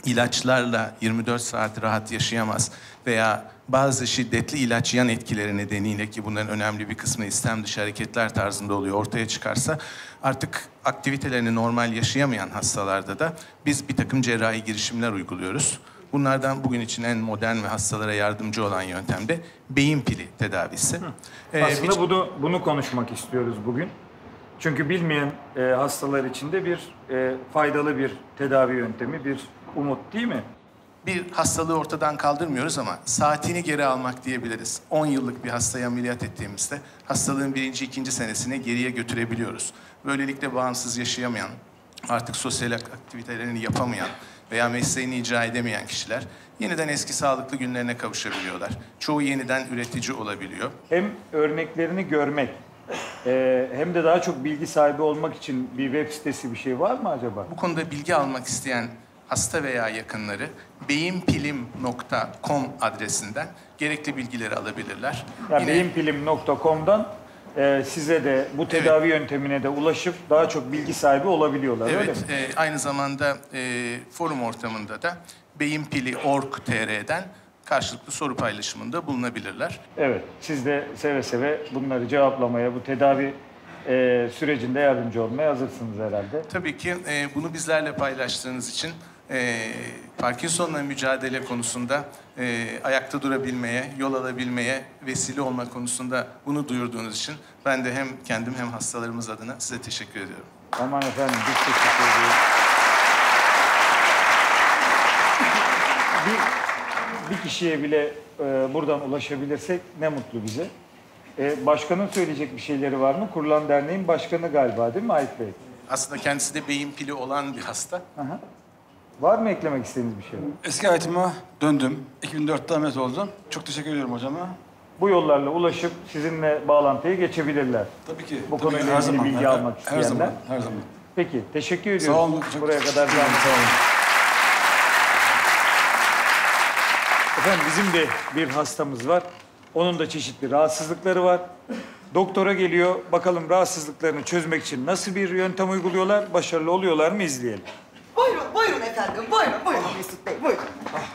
ilaçlarla 24 saat rahat yaşayamaz veya bazı şiddetli ilaç yan etkileri nedeniyle, ki bunların önemli bir kısmı istem dışı hareketler tarzında oluyor, ortaya çıkarsa artık aktivitelerini normal yaşayamayan hastalarda da biz bir takım cerrahi girişimler uyguluyoruz. Bunlardan bugün için en modern ve hastalara yardımcı olan yöntem de beyin pili tedavisi. Aslında bunu konuşmak istiyoruz bugün. Çünkü bilmeyen hastalar için de bir faydalı bir tedavi yöntemi, bir umut değil mi? Bir hastalığı ortadan kaldırmıyoruz ama saatini geri almak diyebiliriz. 10 yıllık bir hastayı ameliyat ettiğimizde hastalığın 1. 2. senesine geriye götürebiliyoruz. Böylelikle bağımsız yaşayamayan, artık sosyal aktivitelerini yapamayan veya mesleğini icra edemeyen kişiler yeniden eski sağlıklı günlerine kavuşabiliyorlar. Çoğu yeniden üretici olabiliyor. Hem örneklerini görmek hem de daha çok bilgi sahibi olmak için bir web sitesi, bir şey var mı acaba? Bu konuda bilgi almak isteyen hasta veya yakınları beyinpilim.com adresinden gerekli bilgileri alabilirler. Yani beyinpilim.com'dan size de bu tedavi yöntemine de ulaşıp daha çok bilgi sahibi olabiliyorlar, öyle mi? Evet, aynı zamanda forum ortamında da beyinpili.org.tr'den karşılıklı soru paylaşımında bulunabilirler. Evet, siz de seve seve bunları cevaplamaya, bu tedavi sürecinde yardımcı olmaya hazırsınız herhalde. Tabii ki bunu bizlerle paylaştığınız için Parkinson'la mücadele konusunda ayakta durabilmeye, yol alabilmeye vesile olma konusunda bunu duyurduğunuz için ben de hem kendim hem hastalarımız adına size teşekkür ediyorum. Aman efendim, biz teşekkür ediyoruz. Bir kişiye bile buradan ulaşabilirsek ne mutlu bize. Başkanın söyleyecek bir şeyleri var mı? Kurulan derneğin başkanı galiba, değil mi Ait Bey? Aslında kendisi de beyin pili olan bir hasta. Aha. Var mı eklemek istediğiniz bir şey? Eski hayatıma döndüm. 2004'te ameliyat oldum. Çok teşekkür ediyorum hocama. Bu yollarla ulaşıp sizinle bağlantıya geçebilirler. Tabii ki. Bu konuyla ilgili bilgi almak isteyenler. Her zaman. Peki, teşekkür ediyoruz. Sağ olun. Buraya kadar gelmiş. Sağ olun. Efendim bizim de bir hastamız var. Onun da çeşitli rahatsızlıkları var. Doktora geliyor. Bakalım rahatsızlıklarını çözmek için nasıl bir yöntem uyguluyorlar? Başarılı oluyorlar mı? İzleyelim. Buyurun efendim. Buyurun Mesut Bey. Buyurun.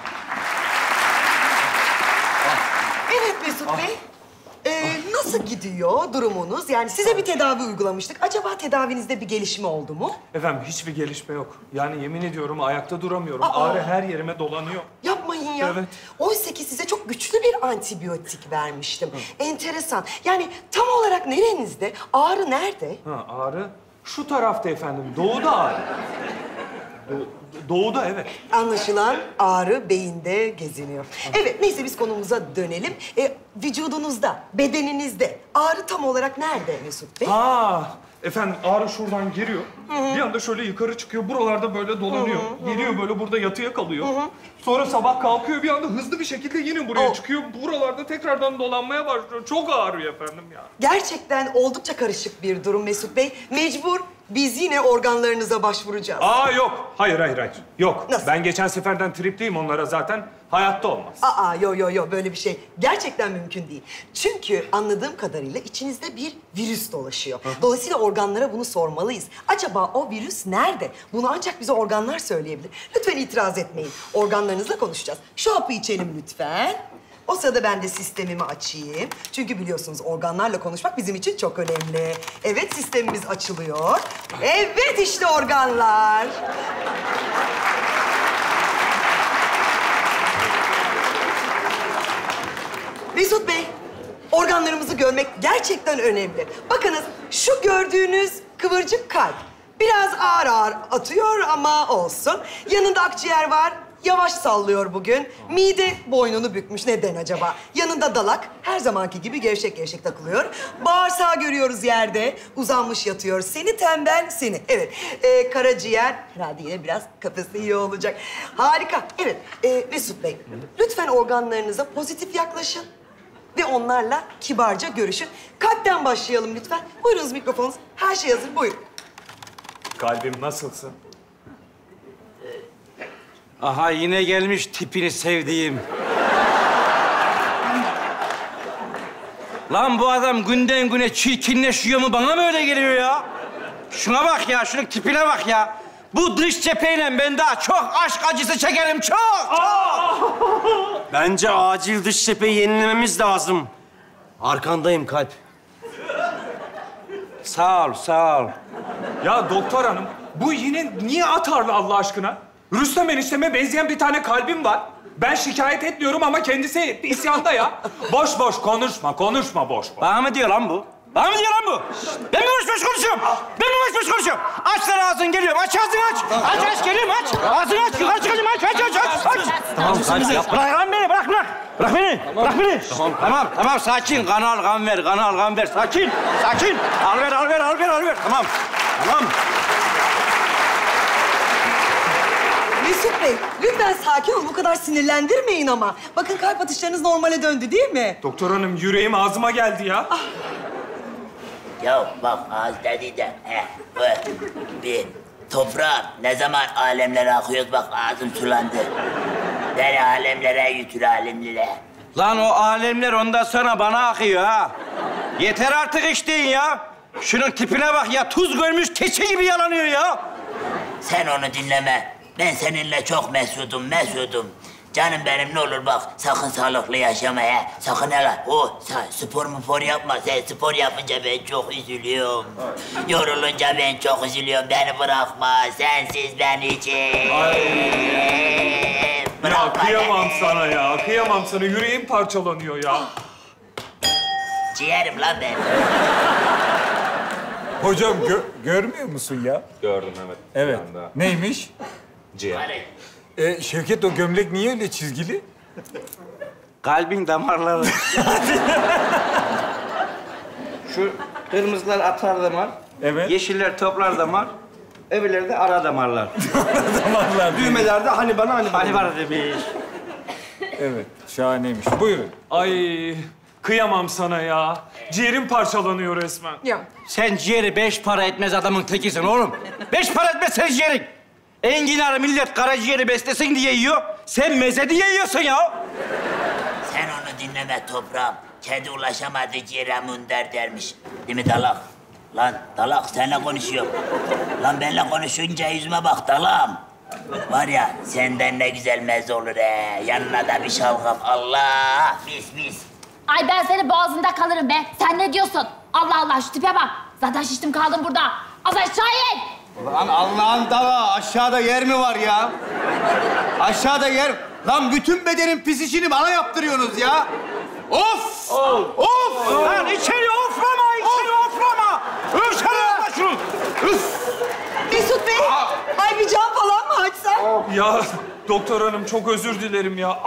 Evet Mesut Bey. Nasıl gidiyor durumunuz? Yani size bir tedavi uygulamıştık. Acaba tedavinizde bir gelişme oldu mu? Efendim hiçbir gelişme yok. Yani yemin ediyorum ayakta duramıyorum. Ağrı her yerime dolanıyor. Yapmayın ya. Evet. Oysa ki size çok güçlü bir antibiyotik vermiştim. Enteresan. Yani tam olarak nerenizde? Ağrı nerede? Ağrı şu tarafta efendim. Doğuda ağrı. Doğuda evet. Anlaşılan ağrı beyinde geziniyor. Evet, neyse biz konumuza dönelim. Vücudunuzda, bedeninizde ağrı tam olarak nerede Mesut Bey? Efendim ağrı şuradan giriyor. Bir anda şöyle yukarı çıkıyor. Buralarda böyle dolanıyor. Geliyor böyle burada yatıya kalıyor. Sonra sabah kalkıyor bir anda hızlı bir şekilde yine buraya çıkıyor. Buralarda tekrardan dolanmaya başlıyor. Çok ağrıyor efendim ya. Gerçekten oldukça karışık bir durum Mesut Bey. Mecbur biz yine organlarınıza başvuracağız. Yok. Hayır. Yok. Nasıl? Ben geçen seferden tripliyim onlara zaten. Hayatta olmaz. Yo böyle bir şey gerçekten mümkün değil. Çünkü anladığım kadarıyla içinizde bir virüs dolaşıyor. Dolayısıyla organlara bunu sormalıyız. Acaba o virüs nerede? Bunu ancak bize organlar söyleyebilir. Lütfen itiraz etmeyin. Organlarınızla konuşacağız. Şu hapı içelim lütfen. O sırada ben de sistemimi açayım. Çünkü biliyorsunuz organlarla konuşmak bizim için çok önemli. Evet, sistemimiz açılıyor. Evet, işte organlar. Mesut Bey, organlarımızı görmek gerçekten önemli. Bakınız, şu gördüğünüz kıvırcık kalp. Biraz ağır atıyor ama olsun. Yanında akciğer var. Yavaş sallıyor bugün. Mide boynunu bükmüş. Neden acaba? Yanında dalak. Her zamanki gibi gevşek takılıyor. Bağırsağı görüyoruz yerde. Uzanmış yatıyor. Seni tembel seni. Evet. Karaciğer. Herhalde yine biraz kafası iyi olacak. Harika. Evet. Mesut Bey, lütfen organlarınıza pozitif yaklaşın. Ve onlarla kibarca görüşün. Kalpten başlayalım lütfen. Buyurunuz mikrofonunuz. Her şey hazır. Buyurun. Kalbim nasılsın? Aha yine gelmiş tipini sevdiğim. Lan bu adam günden güne çirkinleşiyor mu? Bana mı öyle geliyor ya? Şuna bak ya, şunun tipine bak ya. Bu dış cepheyle ben daha çok aşk acısı çekerim, çok. Bence acil dış cepheyi yenilememiz lazım. Arkandayım kalp. Sağ ol, sağ ol. Ya doktor hanım, bu yine niye atarlı Allah aşkına? Rüstem enişteme benzeyen bir tane kalbim var. Ben şikayet etmiyorum ama kendisi isyanda ya. Boş boş konuşma boş. Bana mı diyor lan bu? Bana mı diyor lan bu? Ben mi boş konuşuyorum? Aç lan ağzını, geliyorum. Aç ağzını aç. Aç, geliyorum aç. Ağzını aç, yukarı çıkacağım. Aç. Tamam, kalp. Bırak lan beni, bırak. Bırak beni. Tamam, sakin. Kan al, kan ver. Sakin. Al ver. Tamam. Mesut Bey, lütfen sakin olun. Bu kadar sinirlendirmeyin ama. Bakın kalp atışlarınız normale döndü değil mi? Doktor hanım, yüreğim ağzıma geldi ya. Ya bak ağız dedi de. Bir toprağım ne zaman alemlere akıyoruz bak ağzım sulandı. Beni alemlere götür alemlere. Lan o alemler ondan sonra bana akıyor ha. Yeter artık içtiğin ya. Şunun tipine bak ya, tuz görmüş keçi gibi yalanıyor ya. Sen onu dinleme. Ben seninle çok mesudum. Canım benim ne olur bak sakın sağlıklı yaşama ya. Sakın hele. Spor yapma. Sen spor yapınca ben çok üzülüyorum. Yorulunca ben çok üzülüyorum. Beni bırakma. Sensiz ben için. Ya kıyamam sana. Yüreğim parçalanıyor ya. Ciğerim lan ben. Hocam görmüyor musun ya? Gördüm evet. Evet. Neymiş? Ciğer. Şevket, o gömlek niye öyle çizgili? Kalbin damarları. Şu kırmızılar atar damar. Evet. Yeşiller toplar damar. Öbürleri de ara damarlar. Damarlar. Düğmeler de hani bana demiş. Evet, şahaneymiş. Buyurun. Ay, kıyamam sana ya. Ciğerim parçalanıyor resmen. Sen ciğeri 5 para etmez adamın tekisin oğlum. 5 para etmez sen ciğerin. Enginarı millet karaciğeri beslesin diye yiyor. Sen meze diye yiyorsun ya. Sen onu dinleme toprağım. Kedi ulaşamadı ciğere münder dermiş. Değil mi dalak? Lan dalak seninle konuşuyorum. Lan benimle konuşunca yüzüme bak dalağım. Var ya senden ne güzel meze olur he. Yanına da bir şalgam. Allah mis. Ay ben senin boğazında kalırım be. Sen ne diyorsun? Allah şu tipe bak. Zaten şiştim kaldım burada. Az aşağı in. Lan Allah'ın dala, aşağıda yer mi var ya? Aşağıda yer... Lan bütün bedenin pis işini bana yaptırıyorsunuz ya. Of! Lan içeri oflama! Öfşene şunu! Mesut Bey, ay bir cam falan mı açsam? Ya doktor hanım çok özür dilerim ya.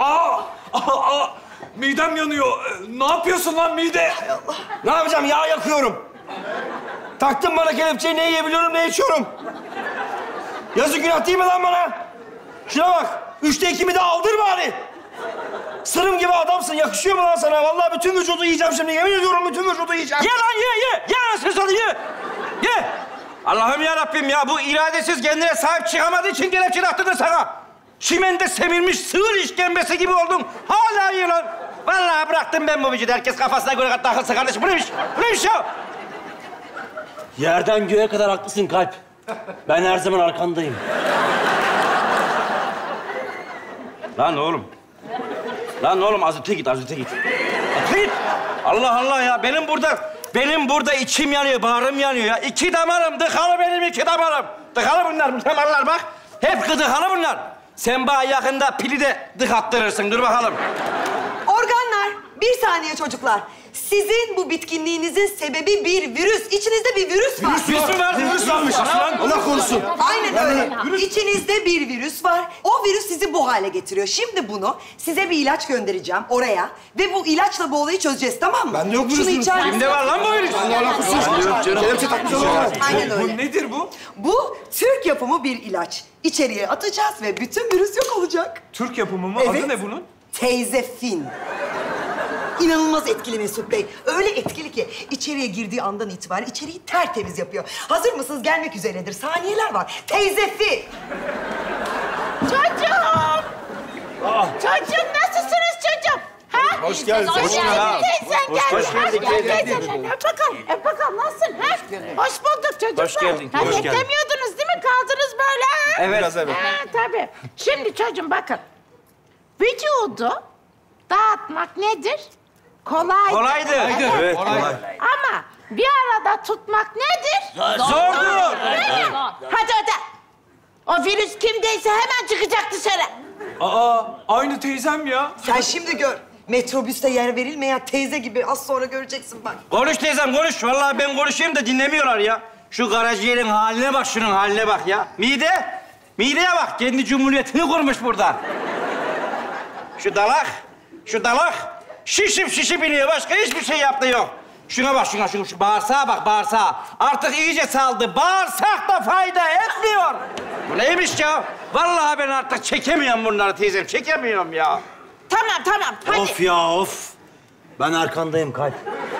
Midem yanıyor. Ne yapıyorsun lan mide? Ne yapacağım? Yağ yakıyorum. Taktın bana kelepçeyi, ne yiyebiliyorum, ne içiyorum. Yazık günah değil mi lan bana? Şuna bak, 3'te 2'mi de aldır bari. Sırım gibi adamsın, yakışıyor mu lan sana? Vallahi bütün vücudu yiyeceğim şimdi, yemin ediyorum bütün vücudu yiyeceğim. Ye lan ye! Ye anasını satayım, ye! Allah'ım yarabbim ya, bu iradesiz kendine sahip çıkamadığı için kelepçe taktırdı sana. Çimende semirmiş sığır işkembesi gibi oldum. Hala ye lan. Vallahi bıraktım ben bu vücudu. Herkes kafasına göre takılsın kardeşim. Bu neymiş ya? Yerden göğe kadar haklısın kalp. Ben her zaman arkandayım. Lan oğlum az öte git. Öte git. Allah ya, benim burada içim yanıyor, bağrım yanıyor ya. 2 damarım, tıkalı benim 2 damarım. Tıkalı bunlar, bu damarlar bak. Hep tıkalı bunlar. Sen bana yakında pili de tık attırırsın. Dur bakalım. Organlar, bir saniye çocuklar. Sizin bu bitkinliğinizin sebebi bir virüs. İçinizde bir virüs var. Virüs varmış lan. Allah korusun. Aynen öyle. İçinizde bir virüs var. O virüs sizi bu hale getiriyor. Şimdi bunu size bir ilaç göndereceğim oraya. Ve bu ilaçla bu olayı çözeceğiz, tamam mı? Bende yok Şunu virüs. içer misin? Kimde var lan bu virüs? Bende alakası yok. Kelepçe takmış olamaz. Aynen öyle. Bu nedir bu? Bu Türk yapımı bir ilaç. İçeriye atacağız ve bütün virüs yok olacak. Türk yapımı mı? Evet. Adı ne bunun? Teyzefin. İnanılmaz etkili Mesut Bey. Öyle etkili ki içeriye girdiği andan itibaren içeriği tertemiz yapıyor. Hazır mısınız? Gelmek üzeredir. Saniyeler var. Teyzefin. Çocuğum! Çocuğum nasılsınız çocuğum? Ha? Hoş geldin. Hoş geldin. Teyzen geldi. Hoş geldik. Teyzen. Öp bakalım nasılsın? Ha? Hoş bulduk çocuklar. Hoş geldin. Ha, Hoş geldin. beklemiyordunuz değil mi kaldınız böyle? Ha? Evet. Biraz evet. Ha, tabii. Şimdi çocuğum bakın. Vücudu dağıtmak nedir? Kolaydır. Kolaydı. Evet, kolay. Ama bir arada tutmak nedir? Zordur. Değil mi? Hadi. O virüs kimdeyse hemen çıkacak dışarı. Aa, aynı teyzem ya. Sen şimdi gör. Metrobüste yer verilmeyen teyze gibi az sonra göreceksin bak. Konuş teyzem konuş. Vallahi ben konuşayım da dinlemiyorlar ya. Şu karaciğerin haline bak, şunun haline bak ya. Mideye bak. Kendi cumhuriyetini kurmuş burada. Şu dalak. Şişip iniyor. Başka hiçbir şey yaptığı yok. Şuna bak, şu bağırsağa bak, bağırsağa. Artık iyice saldı. Bağırsak da fayda etmiyor. Bu neymiş ya? Vallahi ben artık çekemiyorum bunları teyzem. Çekemiyorum ya. Tamam. Hadi. Of ya of. Ben arkandayım kalp.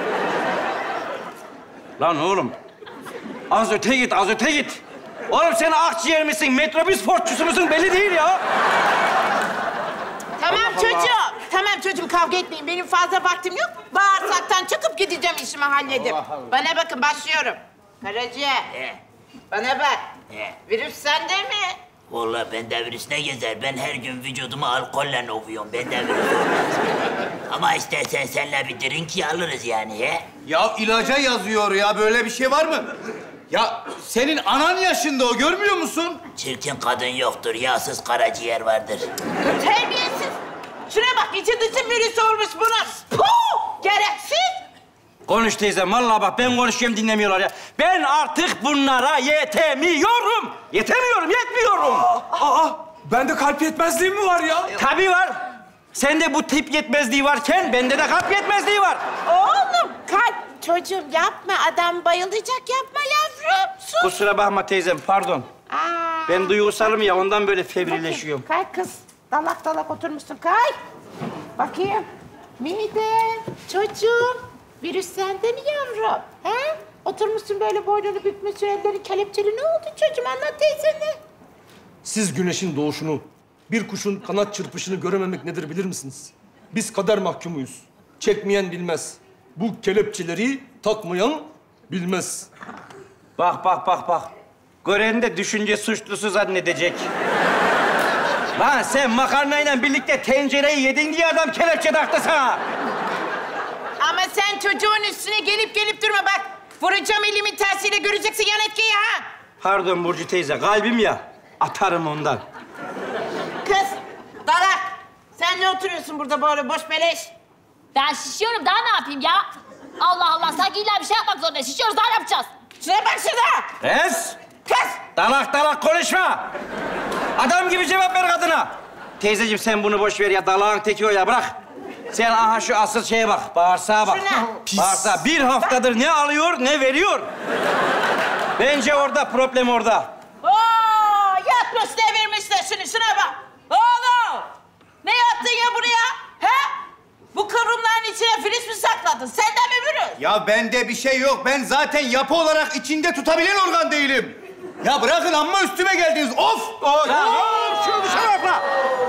Lan oğlum. Az öte git. Oğlum sen akciğer misin, metrobüs sporcusu musun belli değil ya. Tamam çocuğum kavga etmeyin. Benim fazla vaktim yok. Bağırsaktan çıkıp gideceğim işimi halledip. Bana bakın başlıyorum. Karaciğer. Bana bak. Virüs sende mi? Vallahi bende virüs ne gezer? Ben her gün vücudumu alkolle ovuyorum. Bende virüs olmaz. Ama istersen seninle bir drink alırız yani he? Ya ilaca yazıyor ya. Böyle bir şey var mı? Ya senin anan yaşında o. Görmüyor musun? Çirkin kadın yoktur. Yağsız karaciğer vardır. Terbiyesiz. Şuna bak içi dışı virüs olmuş bunun. Puh! Gereksiz. Konuş teyzem. Vallahi bak ben konuşuyorum dinlemiyorlar ya. Ben artık bunlara yetemiyorum. Yetmiyorum. Bende kalp yetmezliği mi var ya? Tabii var. Sende bu tip yetmezliği varken bende de kalp yetmezliği var. Oğlum kalp. Çocuğum yapma. Adam bayılacak. Yapma yavrum. Sus. Kusura bakma teyzem, pardon. Ben duygusalım ya, ondan böyle fevrilleşiyorum. Kay kız. Dalak oturmuşsun. Kay. Bakayım. Mide. Çocuğum. Virüs sende mi yavrum? He? Oturmuşsun böyle boynunu bükmüşsün, ellerin kelepçeli. Ne oldu çocuğum? Anlat teyzene. Siz güneşin doğuşunu, bir kuşun kanat çırpışını görememek nedir bilir misiniz? Biz kader mahkumuyuz. Çekmeyen bilmez. Bu kelepçeleri takmayan bilmez. Bak. Gören de düşünce suçlusu zannedecek. Lan sen makarnayla birlikte tencereyi yedin diye adam kelepçe taktı sana. Ama sen çocuğun üstüne gelip durma bak. Vuracağım elimin tersiyle göreceksin yan etkiyi ha. Pardon Burcu teyze, kalbim ya. Atarım ondan. Kız, dalak. Sen ne oturuyorsun burada böyle boş beleş? Ben şişiyorum, daha ne yapayım ya? Allah, sanki illa bir şey yapmak zorunda. Şişiyoruz, daha ne yapacağız? Şuna bak şuna. Kız! Dalak konuşma. Adam gibi cevap ver kadına. Teyzeciğim sen bunu boş ver ya, dalağın teki o ya, bırak. Sen aha şu asıl şeye bak, bağırsağa bak. Bağırsağa bir haftadır ne alıyor ne veriyor. Bence orada, problem orada. Yatmış devirmişler şuna bak. Oğlum! Ne yaptın ya buraya? He? Bu kıvrımların içine virüs mü sakladın? Sende mi virüs? Ya bende bir şey yok. Ben zaten yapı olarak içinde tutabilen organ değilim. Ya bırakın amma üstüme geldiniz. Of! Şunu dışarı yapma!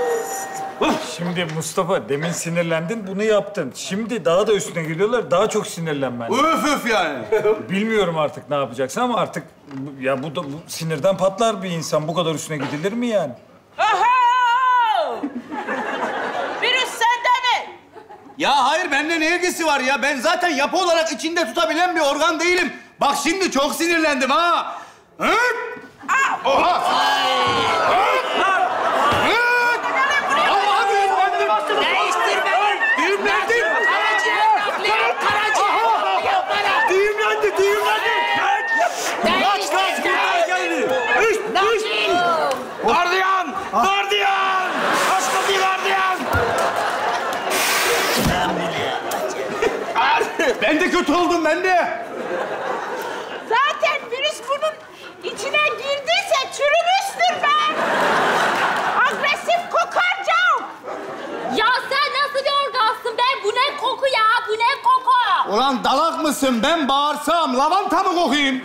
Şimdi Mustafa, demin sinirlendin, bunu yaptın. Şimdi daha da üstüne geliyorlar, daha çok sinirlenmen. Üf yani. Bilmiyorum artık ne yapacaksın ama artık... Ya bu sinirden patlar bir insan. Bu kadar üstüne gidilir mi yani? Virüs sende mi? Ya hayır, bende ne ilgisi var ya? Ben zaten yapı olarak içinde tutabilen bir organ değilim. Bak şimdi çok sinirlendim ha. Oha! Gardiyan! Aç kapıyı gardiyan! Ben de kötü oldum, ben de. Zaten virüs bunun içine girdiyse çürümüştür be. Agresif kokar Can. Ya sen nasıl bir organsın be? Bu ne koku ya? Bu ne koku? Ulan dalak mısın? Ben bağırsam lavanta mı kokayım?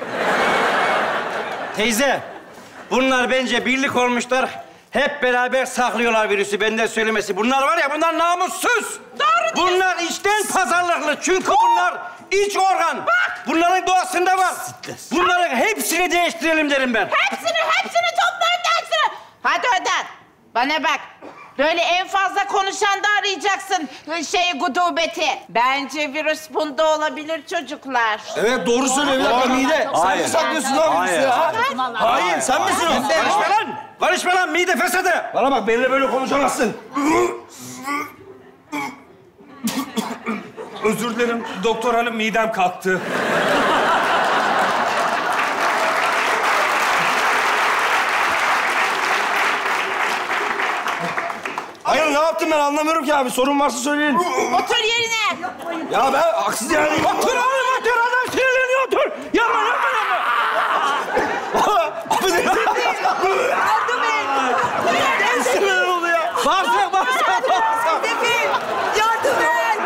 Teyze, bunlar bence birlik olmuşlar. Hep beraber saklıyorlar virüsü, benden söylemesi. Bunlar var ya, bunlar namussuz. Doğru Bunlar içten pazarlıklı. Çünkü bunlar iç organ. Bunların doğasında var. Bunların hepsini değiştirelim derim ben. Hepsini toplayın hepsini. Hadi Öden. Bana bak. Böyle en fazla konuşan da arayacaksın gudubeti. Bence virüs bunda olabilir çocuklar. Evet doğru söylüyor bir dakika mide. Sen mi saklıyorsun abi virüsü ya? Hayır sen misin o? Konuşma lan! Konuşma lan mide fesadı! Bana bak benimle böyle konuşamazsın. Özür dilerim doktor hanım, midem kalktı. Hayır ne yaptım ben anlamıyorum ki abi. Sorun varsa söyleyin. Otur yerine. Ya ben haksız yani. Otur oğlum otur, adam sinirleniyor otur. Yapma. Abi ne? Yardım et. Sinirler oldu ya. Bağırsak. Teyzefil, yardım et.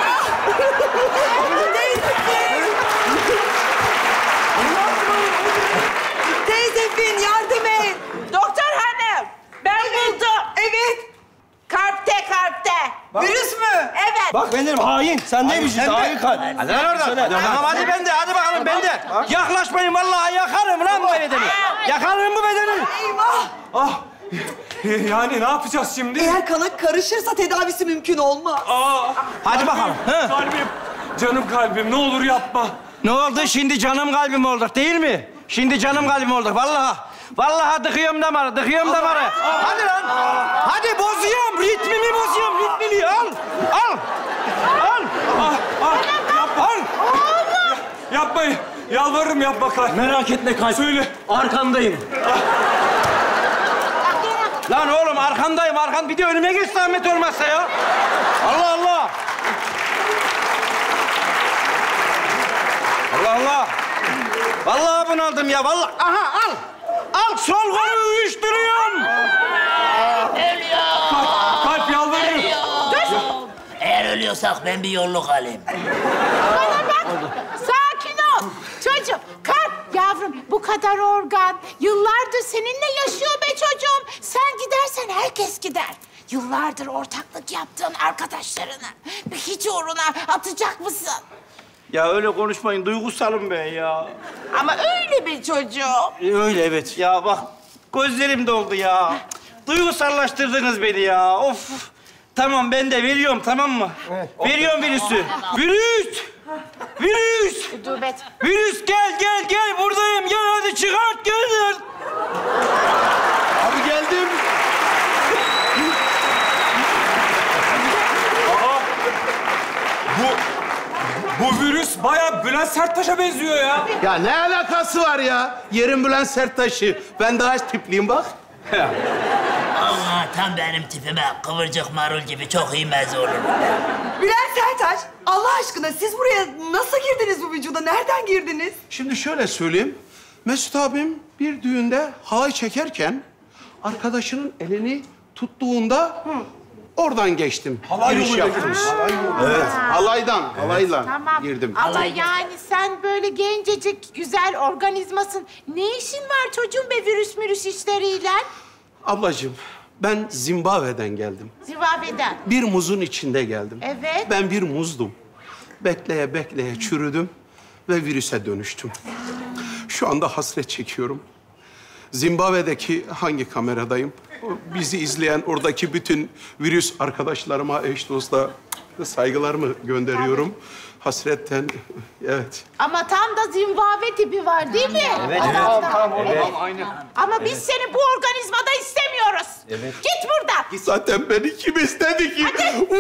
Teyzefil, yardım et. Doktor hanım. Ben buldum. Evet. Kalpte. Virüs mü? Evet. Bak benim hain. Sen neymişsin? Hain kalp. Hadi lan oradan. Tamam hadi bende. Hadi bakalım bende. Yaklaşmayın vallahi yakarım lan bu bedeni. Yakarım bu bedeni. Eyvah. Ah! Yani ne yapacağız şimdi? Eğer kana karışırsa tedavisi mümkün olmaz. Hadi bakalım. Kalbim, canım kalbim ne olur yapma. Ne oldu? Şimdi canım kalbim olduk değil mi? Şimdi canım kalbim olduk vallahi. Vallahi dıkıyorum damarı. Hadi lan. Hadi bozuyorum. Ritmimi bozuyorum. Al. Yapmayın. Yalvarırım yapma kalp. Merak etme kalp. Söyle. Arkandayım. Lan oğlum arkandayım. Bir de önüme geç zahmet olmazsa ya. Allah. Vallahi bunaldım ya. Vallahi. Aha al. Al sol kolu uyuşturuyorum. Kalp yalvarırım. Eğer ölüyorsak ben bir yolluk alayım. Bana bak. Sakin ol. Çocuğum kalp yavrum bu kadar organ. Yıllardır seninle yaşıyor be çocuğum. Sen gidersen herkes gider. Yıllardır ortaklık yaptığın arkadaşlarını hiç uğruna atacak mısın? Ya öyle konuşmayın. Duygusalım ben ya. Ama öyle bir çocuğum. Öyle evet. Ya bak gözlerim doldu ya. Duygusallaştırdınız beni ya. Of. Tamam ben de veriyorum tamam mı? Evet. Veriyorum virüsü. Virüs. Gudubet. Virüs gel buradayım. Gel hadi çıkart gel. Abi geldim. Bu virüs bayağı Bülent Serttaş'a benziyor ya. Ya ne alakası var ya? Yerim Bülent Serttaş'ı. Ben daha tipliyim bak. Allah tam benim tipime. Kıvırcık marul gibi çok iyi meze olur. Bülent Serttaş, Allah aşkına siz buraya nasıl girdiniz bu vücuda? Nereden girdiniz? Şimdi şöyle söyleyeyim. Mesut abim bir düğünde halay çekerken arkadaşının elini tuttuğunda oradan geçtim. Halay Giriş yoluyla yaptım. girmiş. Evet, halayla Tamam. girdim. Ama yani sen böyle gencecik, güzel organizmasın. Ne işin var çocuğum be virüs işleriyle? Ablacığım, ben Zimbabwe'den geldim. Zimbabwe'den. Bir muzun içinde geldim. Evet. Ben bir muzdum. Bekleye çürüdüm ve virüse dönüştüm. Şu anda hasret çekiyorum. Zimbabwe'deki hangi kameradayım? Bizi izleyen oradaki bütün virüs arkadaşlarıma, eş dosta saygılarımı gönderiyorum. Hasretten, evet. Ama tam da Zimbabwe tipi var değil mi? Evet. Adamda. Aynen. Ama biz seni bu organizmada istemiyoruz. Evet. Git buradan. Zaten beni kim istedi ki?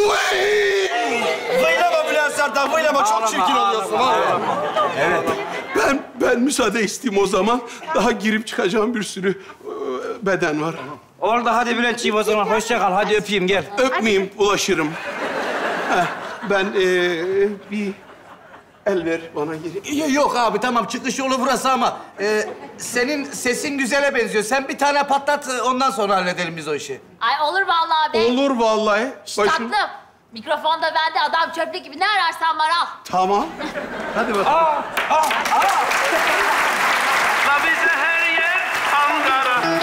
Fıylama Bülent Serttaş, fıylama. Çok çirkin oluyorsun. Evet. Ben müsaade isteyeyim o zaman. Daha girip çıkacağım bir sürü beden var. Oldu hadi Bülentciğim o zaman. Hoşça kal. Hadi öpeyim gel. Öpmeyeyim, ulaşırım. Ben bir el ver bana geri. Yok abi tamam çıkış yolu burası ama senin sesin güzele benziyor. Sen bir tane patlat ondan sonra halledelim biz o işi. Ay olur vallahi be. Olur vallahi. Şşt tatlım. Mikrofon da bende. Adam çöplük gibi ne ararsan var al. Tamam. Hadi bakalım. La bize her yer Ankara.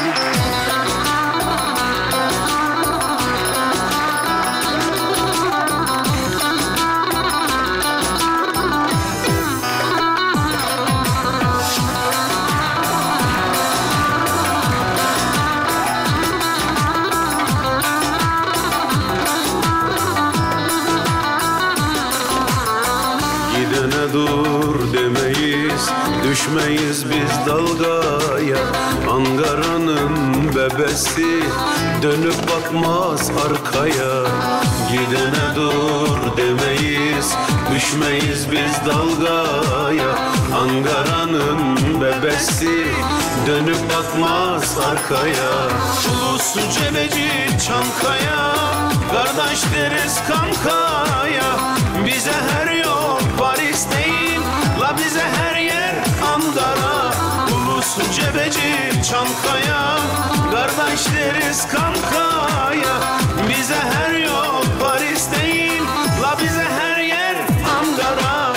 düşmeyiz biz dalgaya. Ankara'nın bebesi dönüp bakmaz arkaya. Gidene dur demeyiz, düşmeyiz biz dalgaya. Ankara'nın bebesi dönüp bakmaz arkaya. Ulusu Cebeci Çankaya, kardeş deriz kankaya. Bize her yol Paris değil, la bize her yer Ankara. Ulusu Cebeci Çankaya, kardeş deriz kankaya. Bize her yol Paris değil, la bize her yer Ankara.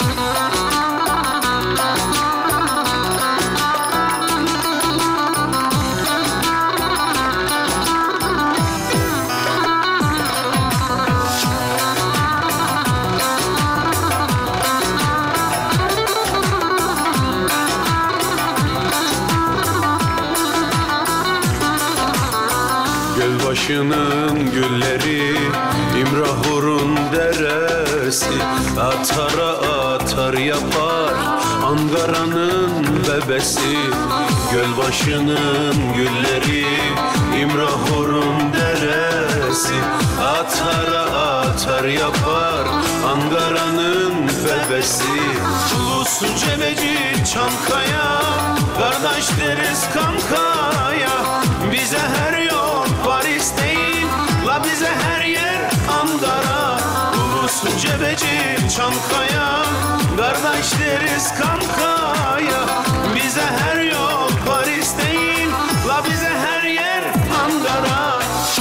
Gölbaşının gülleri, İmrahur'un deresi, atara atar yapar Ankara'nın bebesi. Gölbaşının gülleri, İmrahur'un deresi, atara atar yapar Ankara'nın bebesi. Ulusu Cebeci Çankaya, kardeş deriz kankaya. Bize her yol Paris değil, la bize her yer Ankara. Ulusu Cebeci Çankaya, kardeş deriz kankaya. Bize her yol Paris değil, la bize her yer Ankara.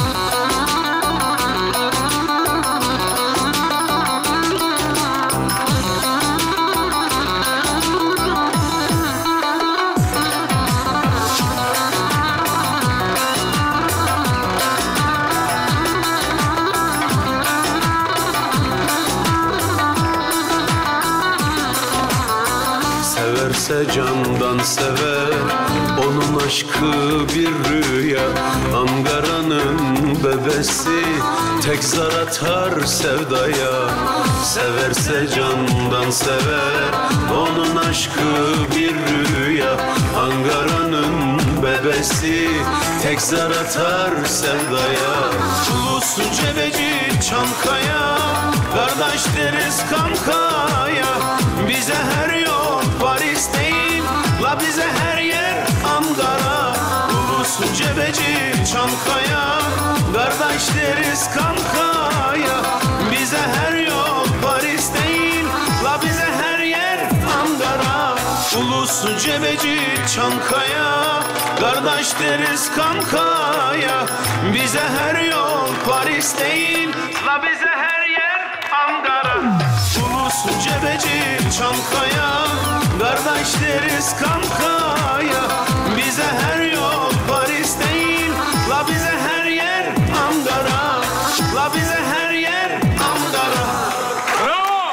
Severse candan sever, onun aşkı bir rüya. Ankara'nın bebesi tek zar atar sevdaya. Severse candan sever, onun aşkı bir rüya. Ankara'nın bebesi tek zar atar sevdaya. Ulusu Cebeci Çankaya, kardeş deriz kankaya. Bize her yol Paris değil, la bize her yer Ankara. Ulusu Cebeci Çankaya, kardeş deriz kankaya. Bize her yol Paris değil, la bize her yer Ankara. Ulusu Cebeci Çankaya, kardeş deriz kankaya. Bize her yol Paris değil, la bize her yer Ankara. Ulusu Cebeci Çankaya, kardeş deriz kankaya. Bize her yol Paris değil, la bize her yer Ankara. La bize her yer Ankara. Bravo!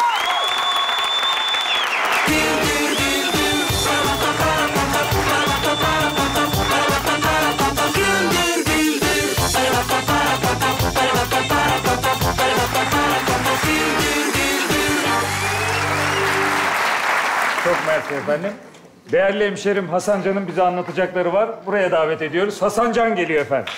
Çok mersi efendim. Değerli hemşerim Hasan Can'ın bize anlatacakları var. Buraya davet ediyoruz. Hasan Can geliyor efendim.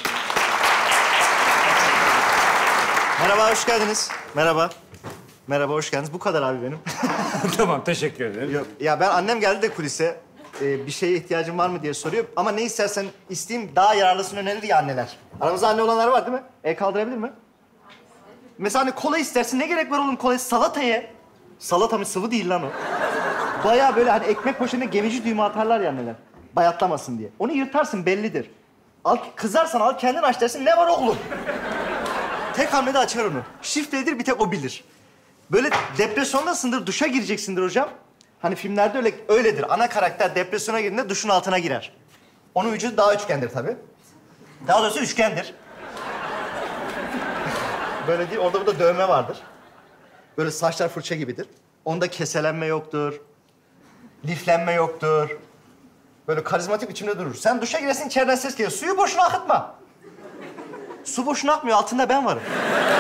Merhaba, hoş geldiniz. Merhaba. Merhaba, hoş geldiniz. Bu kadar abi benim. Tamam, teşekkür ederim. Yok, ya ben annem geldi de kulise. Bir şeye ihtiyacın var mı diye soruyor. Ama ne istersen isteyeyim, daha yararlısını önerir ya anneler. Aramızda anne olanlar var değil mi? El kaldırabilir mi? Mesela hani kola istersin. Ne gerek var oğlum kola? Salata ye. Salata mı? Sıvı değil lan o. Bayağı böyle hani ekmek poşetine gemici düğümü atarlar ya anneler. Bayatlamasın diye. Onu yırtarsın bellidir. Al, kızarsan al kendin aç dersin. Ne var oğlum? Tek hamlede açar onu. Şifredir, bir tek o bilir. Böyle depresyondasındır, duşa gireceksindir hocam. Hani filmlerde öyledir. Ana karakter depresyona girdiğinde duşun altına girer. Onun vücudu daha üçgendir tabii. Daha doğrusu üçgendir. Böyle değil, orada burada dövme vardır. Böyle saçlar fırça gibidir. Onda keselenme yoktur. Liflenme yoktur. Böyle karizmatik biçimde durur. Sen duşa girersin, içeriden ses geliyor. Suyu boşuna akıtma. Su boşuna akmıyor, altında ben varım.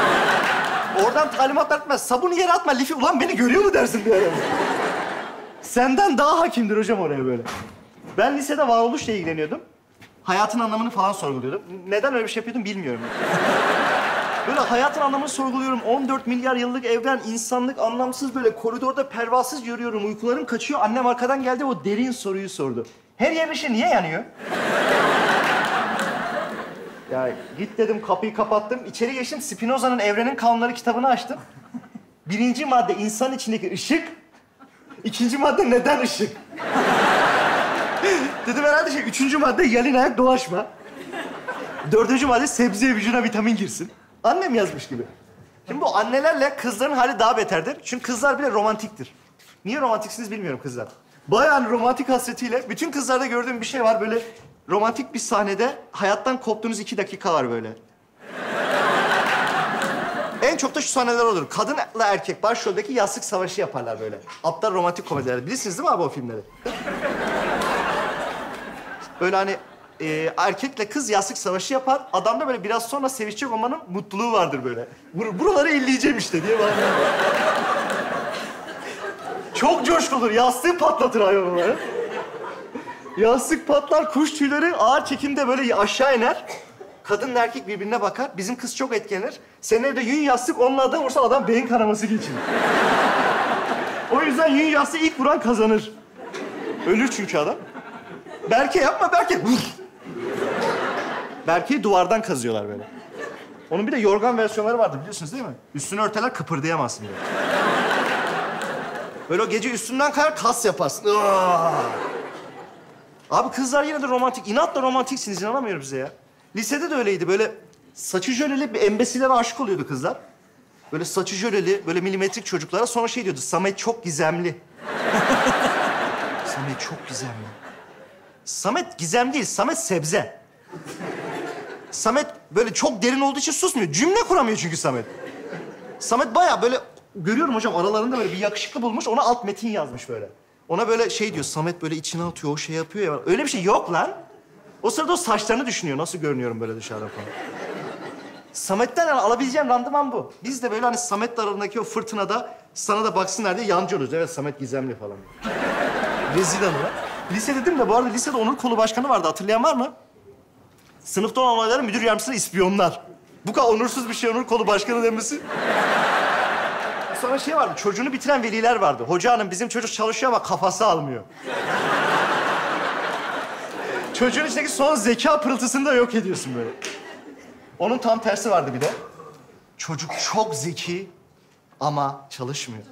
Oradan talimat etmez. Sabunu yere atma, lifi... Ulan beni görüyor mu dersin bir ara? Senden daha hakimdir hocam oraya böyle. Ben lisede varoluşla ilgileniyordum. Hayatın anlamını falan sorguluyordum. Neden öyle bir şey yapıyordum bilmiyorum. Böyle hayatın anlamını sorguluyorum. 14 milyar yıllık evren, insanlık anlamsız böyle koridorda pervasız yürüyorum. Uykularım kaçıyor. Annem arkadan geldi o derin soruyu sordu. Her yerin ışığı niye yanıyor? Ya git dedim, kapıyı kapattım. İçeri geçtim, Spinoza'nın Evrenin Kanunları kitabını açtım. 1. madde insan içindeki ışık. 2. madde neden ışık? Dedim herhalde 3. madde yalın ayak dolaşma. 4. madde sebzeye vücuduna vitamin girsin. Annem yazmış gibi. Şimdi bu annelerle kızların hali daha beterdir. Çünkü kızlar bile romantiktir. Niye romantiksiniz bilmiyorum kızlar. Bayağı romantik hasretiyle bütün kızlarda gördüğüm bir şey var böyle romantik bir sahnede hayattan koptuğunuz 2 dakika var böyle. En çok da şu sahneler olur. Kadınla erkek başroldeki yastık savaşı yaparlar böyle. Aptal romantik komediler. Bilirsiniz değil mi abi o filmleri? Böyle hani erkekle kız yastık savaşı yapar. Adam da böyle biraz sonra sevişecek olmanın mutluluğu vardır böyle. Buraları elleyeceğim işte diye bana. Çok coşkulur. Yastığı patlatır hayvanları. Yastık patlar, kuş tüyleri ağır çekimde böyle aşağı iner. Kadınla erkek birbirine bakar. Bizim kız çok etkilenir. Senin evde yün yastık onunla adam vursa adam beyin kanaması geçirir. O yüzden yün yastığı ilk vuran kazanır. Ölür çünkü adam. Berke yapma Berke. Berke'yi duvardan kazıyorlar böyle. Onun bir de yorgan versiyonları vardı biliyorsunuz değil mi? Üstünü örteler kıpırdayamazsın böyle. Böyle o gece üstünden kayar kas yaparsın. Abi kızlar yine de romantik. İnatla romantiksiniz inanamıyorum size ya. Lisede de öyleydi böyle saçı jöleli bir embesillere aşık oluyordu kızlar. Böyle saçı jöleli böyle milimetrik çocuklara sonra şey diyordu. Samet çok gizemli. Samet çok gizemli. Samet gizem değil, Samet sebze. Samet böyle çok derin olduğu için susmuyor. Cümle kuramıyor çünkü Samet. Samet bayağı böyle görüyorum hocam aralarında böyle bir yakışıklı bulmuş. Ona alt metin yazmış böyle. Ona böyle şey diyor. Samet böyle içine atıyor, o şey yapıyor ya. Öyle bir şey yok lan. O sırada o saçlarını düşünüyor. Nasıl görünüyorum böyle dışarıdan falan. Samet'ten yani alabileceğim randıman bu. Biz de böyle hani Samet'le aralarındaki o fırtınada sana da baksınlar diye yancı oluyoruz. Evet Samet gizemli falan. Rezil anılar. Lise dedim de bu arada lisede Onur Kolu Başkanı vardı. Hatırlayan var mı? Sınıfta olan olayları müdür yardımcısına ispiyonlar. Bu kadar onursuz bir şey Onur Kolu Başkanı demesi. Sonra şey vardı, çocuğunu bitiren veliler vardı. Hoca hanım bizim çocuk çalışıyor ama kafası almıyor. Çocuğun içindeki son zeka pırıltısını da yok ediyorsun böyle. Onun tam tersi vardı bir de. Çocuk çok zeki ama çalışmıyor.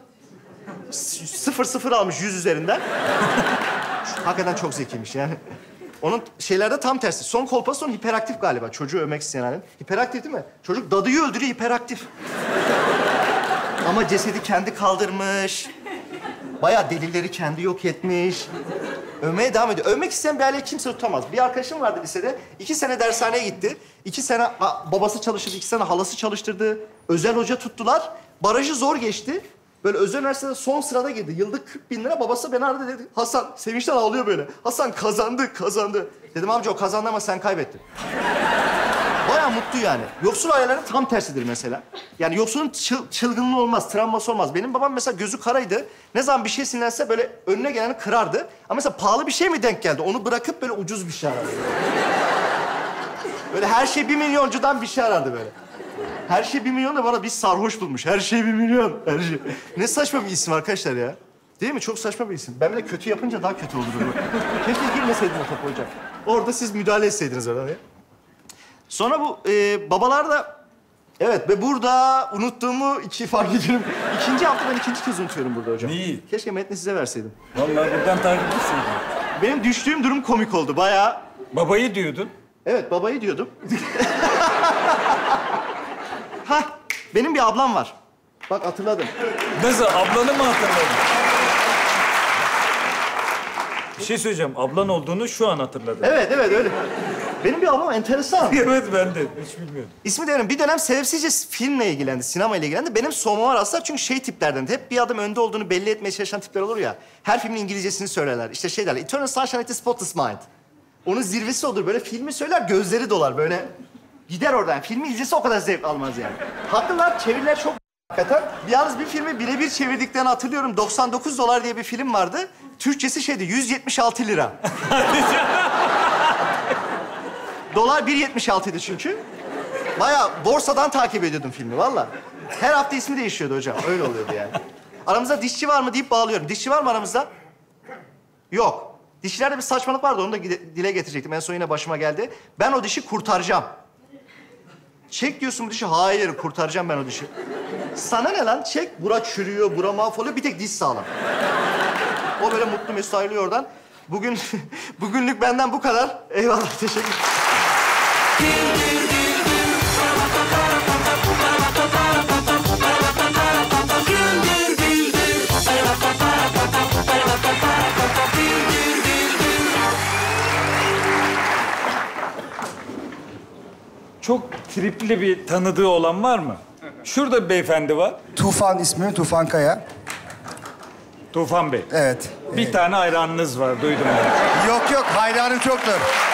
0 almış 100 üzerinden. Hakikaten çok zekiymiş yani. Onun şeylerde tam tersi. Son kolpası son hiperaktif galiba. Çocuğu övmek isteyen halin. Hiperaktif değil mi? Çocuk dadıyı öldürüyor, hiperaktif. Ama cesedi kendi kaldırmış. Bayağı delilleri kendi yok etmiş. Övmeye devam ediyor. Övmek isteyen bir aileyi kimse tutamaz. Bir arkadaşım vardı lisede. 2 sene dershaneye gitti. 2 sene babası çalıştırdı, 2 sene halası çalıştırdı. Özel hoca tuttular. Barajı zor geçti. Böyle özel üniversitede son sırada girdi. Yıllık 40.000 lira. Babası beni aradı dedi. Hasan, sevinçten ağlıyor böyle. Hasan kazandı. Dedim amca o kazandı ama sen kaybettin. Bayağı mutlu yani. Yoksul ailelerin tam tersidir mesela. Yani yoksulun çılgınlığı olmaz, travması olmaz. Benim babam mesela gözü karaydı. Ne zaman bir şey sinirlense böyle önüne geleni kırardı. Ama mesela pahalı bir şey mi denk geldi? Onu bırakıp böyle ucuz bir şey arardı. Böyle her şey 1 milyoncudan bir şey arardı böyle. Her şey 1 milyon da bana bir sarhoş bulmuş. Her şey 1 milyon. Her şey. Ne saçma bir isim arkadaşlar ya. Değil mi? Çok saçma bir isim. Ben bir de kötü yapınca daha kötü olur. Keşke girmeseydim o topa hocam. Orada siz müdahale etseydiniz oradan ya. Sonra bu babalar da... Evet ve burada unuttuğumu fark ediyorum. 2. hafta ben 2. kez unutuyorum burada hocam. Neyi? metni size verseydim. Vallahi buradan takip etseydin. Benim düştüğüm durum komik oldu bayağı. Babayı diyordun. Evet babayı diyordum. Hah benim bir ablam var. Bak hatırladım. Nasıl? Ablanı mı hatırladın? Bir şey söyleyeceğim. Ablan olduğunu şu an hatırladım. Evet öyle. Benim bir ablam enteresan. Evet ben de hiç bilmiyorum. İsmi de bir dönem sebepsizce filmle ilgilendi, sinemayla ilgilendi. Benim soğumam var aslında çünkü şey tiplerden. Hep bir adım önde olduğunu belli etmeye çalışan tipler olur ya. Her filmin İngilizcesini söylerler. İşte şey derler, Eternal Sunshine of the Spotless Mind. Onun zirvesi odur. Böyle filmi söyler, gözleri dolar. Böyle gider oradan. Filmi izlese o kadar zevk almaz yani. Haklılar, çeviriler çok hakikaten. Yalnız bir filmi birebir çevirdiklerini hatırlıyorum. $99 diye bir film vardı. Türkçesi şeydi, 176 lira. Dolar 1.76'ydı çünkü. Bayağı borsadan takip ediyordum filmi valla. Her hafta ismi değişiyordu hocam. Öyle oluyordu yani. Aramızda dişçi var mı deyip bağlıyorum. Dişçi var mı aramızda? Yok. Dişçilerde bir saçmalık vardı. Onu da dile getirecektim. En son yine başıma geldi. Ben o dişi kurtaracağım. Çek diyorsun bu dişi. Hayır, kurtaracağım ben o dişi. Sana ne lan? Çek. Bura çürüyor, bura mahvoluyor. Bir tek diş sağlam. O böyle mutlu mesut ayrılıyor oradan. Bugünlük benden bu kadar. Eyvallah, teşekkür ederim. Çok tripli bir tanıdığı olan var mı? Şurada bir beyefendi var. Tufan ismi, Tufan Kaya. Tufan Bey. Evet. Bir tane hayranınız var, duydum ben. Yok yok, hayranım çoktur.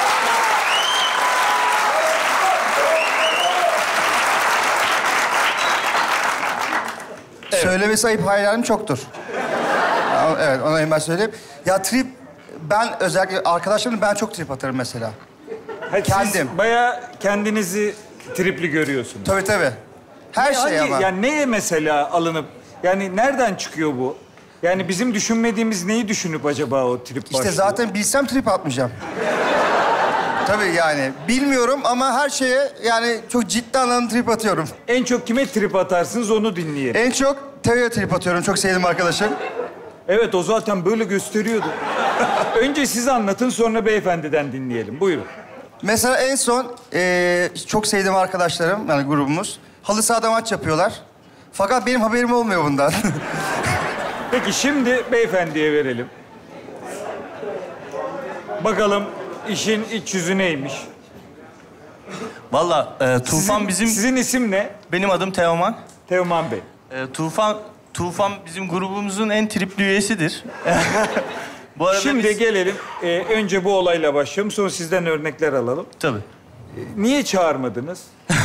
Evet. Söylemesi ayıp, hayranım çoktur. Evet, onu hemen söyleyeyim. Ya trip, ben özellikle arkadaşlarımla ben çok trip atarım mesela. Kendim. Siz bayağı kendinizi tripli görüyorsunuz. Tabii tabii. Her şey ama. Yani neye mesela alınıp, yani nereden çıkıyor bu? Yani bizim düşünmediğimiz neyi düşünüp acaba o trip başlıyor? İşte zaten bilsem trip atmayacağım. Tabii yani. Bilmiyorum ama her şeye yani çok ciddi anlamda trip atıyorum. En çok kime trip atarsınız onu dinleyelim. En çok Teo'ya trip atıyorum. Çok sevdiğim arkadaşım. Evet, o zaten böyle gösteriyordu. Önce siz anlatın, sonra beyefendiden dinleyelim. Buyurun. Mesela en son çok sevdiğim arkadaşlarım, yani grubumuz, halı sahada maç yapıyorlar. Fakat benim haberim olmuyor bundan. Peki şimdi beyefendiye verelim. Bakalım işin iç yüzü neymiş? Vallahi Tufan bizim... Sizin isim ne? Benim adım Teoman. Teoman Bey. Tufan bizim grubumuzun en tripli üyesidir. Bu arada şimdi gelelim. Önce bu olayla başlayalım. Sonra sizden örnekler alalım. Tabii. Niye çağırmadınız?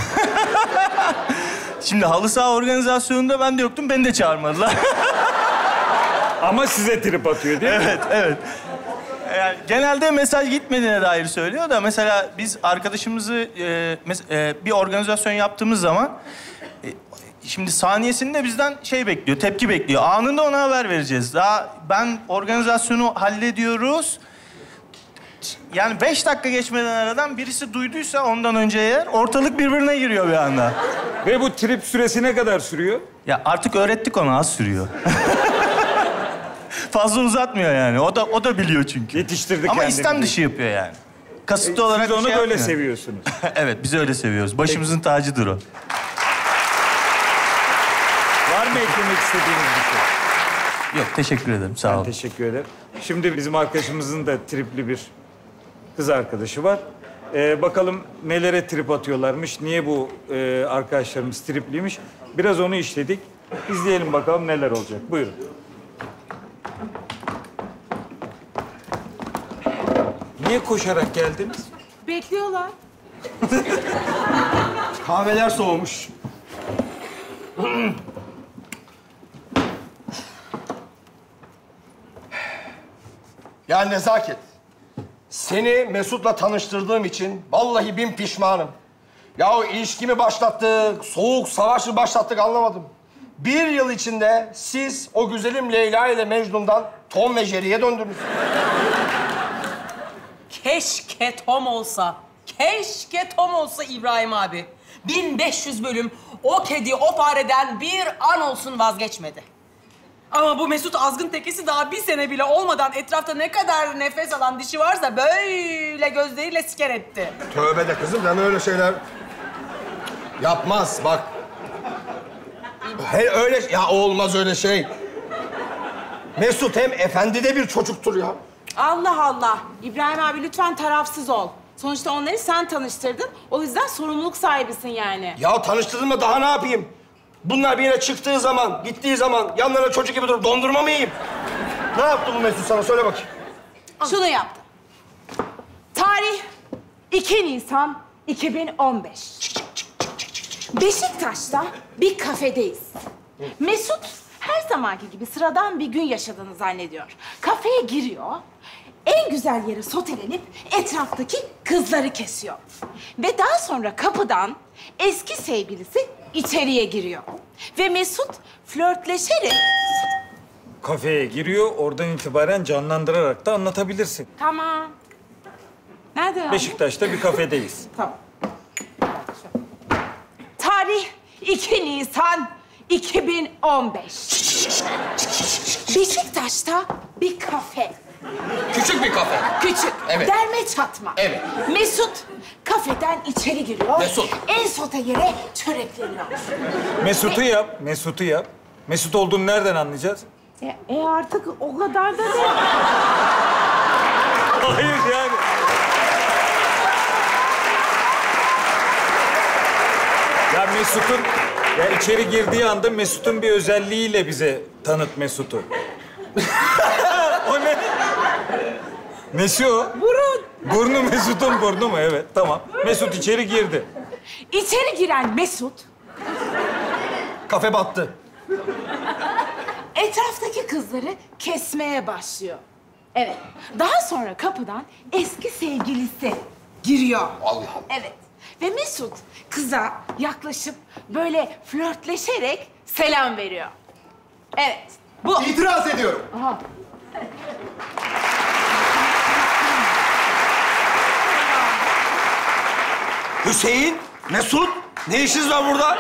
Şimdi halı saha organizasyonunda ben de yoktum. Beni de çağırmadılar. Ama size trip atıyor değil mi? Evet, evet. Yani genelde mesaj gitmediğine dair söylüyor da mesela biz arkadaşımızı bir organizasyon yaptığımız zaman şimdi saniyesinde bizden şey bekliyor, tepki bekliyor. Anında ona haber vereceğiz. Daha ben organizasyonu hallediyoruz. Yani 5 dakika geçmeden aradan birisi duyduysa ondan önce eğer ortalık birbirine giriyor bir anda. Ve bu trip süresi ne kadar sürüyor? Ya artık öğrettik ona, az sürüyor. Fazla uzatmıyor yani. O da biliyor çünkü. Yetiştirdi ama kendini. istem dışı yapıyor yani. Kasıtlı olarak siz onu şey böyle yapmıyor. seviyorsunuz. Evet, biz öyle seviyoruz. Başımızın tacıdır o. Var mı eklemek istediğiniz bir şey? Yok, teşekkür ederim. Sağ olun. Teşekkür ederim. Şimdi bizim arkadaşımızın da tripli bir kız arkadaşı var. Bakalım nelere trip atıyorlarmış, niye bu arkadaşlarımız tripliymiş. Biraz onu işledik. İzleyelim bakalım neler olacak. Buyurun. Niye koşarak geldiniz? Bekliyorlar. Kahveler soğumuş. Ya Nezaket, seni Mesut'la tanıştırdığım için vallahi bin pişmanım. Ya o ilişkimi başlattık, soğuk savaşı başlattık anlamadım. 1 yıl içinde siz o güzelim Leyla ile Mecnun'dan Tom ve Jerry'ye döndünüz. Keşke Tom olsa. Keşke Tom olsa İbrahim abi. 1500 bölüm o kedi o fareden bir an olsun vazgeçmedi. Ama bu Mesut azgın tekesi daha 1 sene bile olmadan etrafta ne kadar nefes alan dişi varsa böyle gözleriyle siker etti. Tövbe de kızım, ben öyle şeyler yapmaz bak. Öyle ya, olmaz öyle şey. Mesut hem efendi de bir çocuktur ya. Allah Allah. İbrahim abi lütfen tarafsız ol. Sonuçta onları sen tanıştırdın. O yüzden sorumluluk sahibisin yani. Ya tanıştırdın mı daha ne yapayım? Bunlar bir yere çıktığı zaman, gittiği zaman yanlarına çocuk gibi durup dondurma mı yiyeyim? Ne yaptı bu Mesut sana? Söyle bakayım. Şunu yaptı. Tarih 2 Nisan 2015. Beşiktaş'ta bir kafedeyiz. Mesut her zamanki gibi sıradan bir gün yaşadığını zannediyor. Kafeye giriyor, en güzel yere sotelenip etraftaki kızları kesiyor. Ve daha sonra kapıdan eski sevgilisi içeriye giriyor. Ve Mesut flörtleşerek... Kafeye giriyor, oradan itibaren canlandırarak da anlatabilirsin. Tamam. Nerede ya? Beşiktaş'ta bir kafedeyiz. Tamam. Tarih 2 Nisan 2015. Beşiktaş'ta bir kafe. Küçük bir kafe. Küçük. Evet. Derme çatma. Evet. Mesut kafeden içeri giriyor. Mesut. En sote yere çörekleniyor. Mesut'u yap, Mesut'u yap. Mesut olduğunu nereden anlayacağız? Artık o kadar da değil. Hayır yani. Ya Mesut'un, ya içeri girdiği anda Mesut'un bir özelliğiyle bize tanıt Mesut'u. O ne? Nesi o? Burun. Burnu Mesut'un burnu mu? Evet, tamam. Mesut içeri girdi. İçeri giren Mesut... Kafe battı. Etraftaki kızları kesmeye başlıyor. Evet. Daha sonra kapıdan eski sevgilisi giriyor. Allah. Evet. Ve Mesut kıza yaklaşıp böyle flörtleşerek selam veriyor. Evet. Bu. İtiraz ediyorum. Aha. Hüseyin, Mesut, ne işiniz var burada?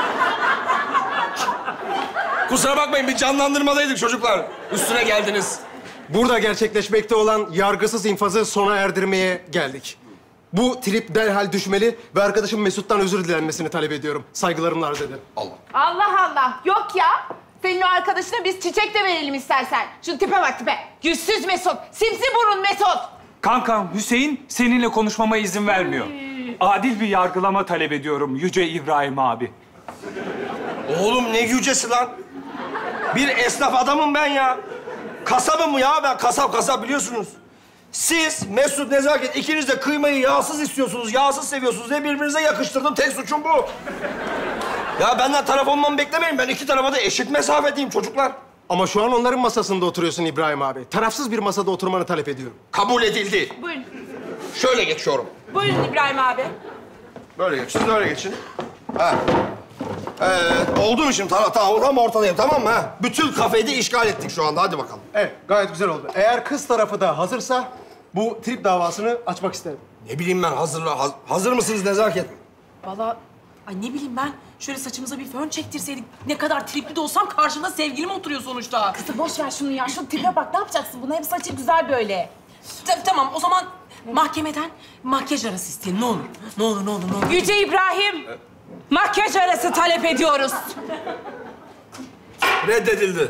Kusura bakmayın, bir canlandırmadaydık çocuklar. Üstüne geldiniz. Burada gerçekleşmekte olan yargısız infazı sona erdirmeye geldik. Bu trip derhal düşmeli ve arkadaşım Mesut'tan özür dilenmesini talep ediyorum. Saygılarımla arz ederim. Allah. Allah Allah. Yok ya. Senin o arkadaşına biz çiçek de verelim istersen. Şu tipe bak tipe. Yüzsüz Mesut. Simsi burun Mesut. Kankam Hüseyin seninle konuşmama izin vermiyor. Adil bir yargılama talep ediyorum Yüce İbrahim abi. Oğlum ne yücesi lan? Bir esnaf adamım ben ya. Kasabım ya ben. Kasap biliyorsunuz. Siz, Mesut, Nezaket ikiniz de kıymayı yağsız istiyorsunuz. Yağsız seviyorsunuz. Ne birbirinize yakıştırdım. Tek suçum bu. Ya benden taraf olmamı beklemeyin. Ben iki tarafa da eşit mesafedeyim çocuklar. Ama şu an onların masasında oturuyorsun İbrahim abi. Tarafsız bir masada oturmanı talep ediyorum. Kabul edildi. Buyurun. Şöyle geçiyorum. Buyurun İbrahim abi. Böyle geçin, siz öyle geçin. Ha. Oldu mu şimdi? Tam ortadayım, tamam mı? Ha? Bütün kafeyi de işgal ettik şu anda. Hadi bakalım. Evet, gayet güzel oldu. Eğer kız tarafı da hazırsa bu trip davasını açmak isterim. Ne bileyim ben, hazır mısınız Nezaket? Vallahi ay ne bileyim ben. Şöyle saçımıza bir fön çektirseydik. Ne kadar tripli de olsam karşımda sevgilim oturuyor sonuçta. Kızım boş ver şunu ya. Şu tipe bak. Ne yapacaksın? Bunun hep saçı güzel böyle. Tamam o zaman mahkemeden makyaj arası isteyin. Ne olur. Ne olur. Yüce İbrahim. Makyaj arası talep ediyoruz. Reddedildi.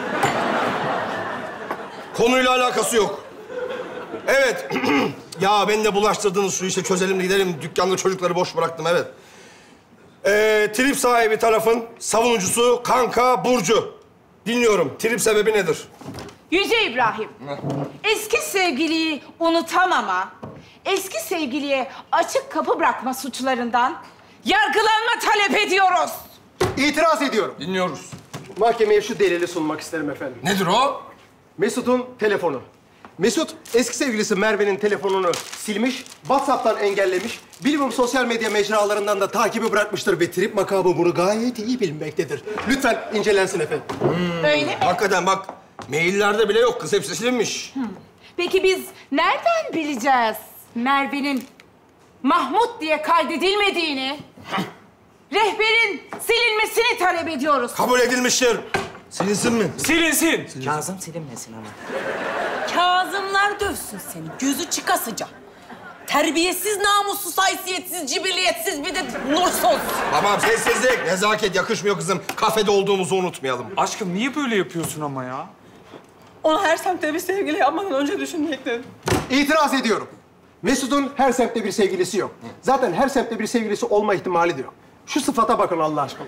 Konuyla alakası yok. Evet. Ya beni de bulaştırdınız şu işe, çözelim gidelim. Dükkanda çocukları boş bıraktım, evet. Trip sahibi tarafın savunucusu kanka Burcu. Dinliyorum. Trip sebebi nedir? Yüce İbrahim. Eski sevgiliyi unutamama, eski sevgiliye açık kapı bırakma suçlarından yargılanma talep ediyoruz. İtiraz ediyorum. Dinliyoruz. Mahkemeye şu delili sunmak isterim efendim. Nedir o? Mesut'un telefonu. Mesut eski sevgilisi Merve'nin telefonunu silmiş, WhatsApp'tan engellemiş, bilmiyorum sosyal medya mecralarından da takibi bırakmıştır ve trip makamı bunu gayet iyi bilmektedir. Lütfen incelensin efendim. Öyle mi? Hakikaten bak, maillerde bile yok kız, hepsi silinmiş. Peki biz nereden bileceğiz Merve'nin Mahmut diye kaydedilmediğini? Rehberin silinmesini talep ediyoruz. Kabul edilmiştir. Silinsin mi? Silinsin. Kazım silinmesin ama. Kazımlar dövsün seni. Gözü çıkasıca. Terbiyesiz, namussuz, haysiyetsiz, cibiliyetsiz bir de nursuz. Tamam, sessizlik. Nezaket yakışmıyor kızım. Kafede olduğumuzu unutmayalım. Aşkım niye böyle yapıyorsun ama ya? Onu her semtte bir sevgili yapmadan önce düşünecektin. İtiraz ediyorum. Mesut'un her semtte bir sevgilisi yok. Zaten her semtte bir sevgilisi olma ihtimali de yok. Şu sıfata bakın Allah aşkına.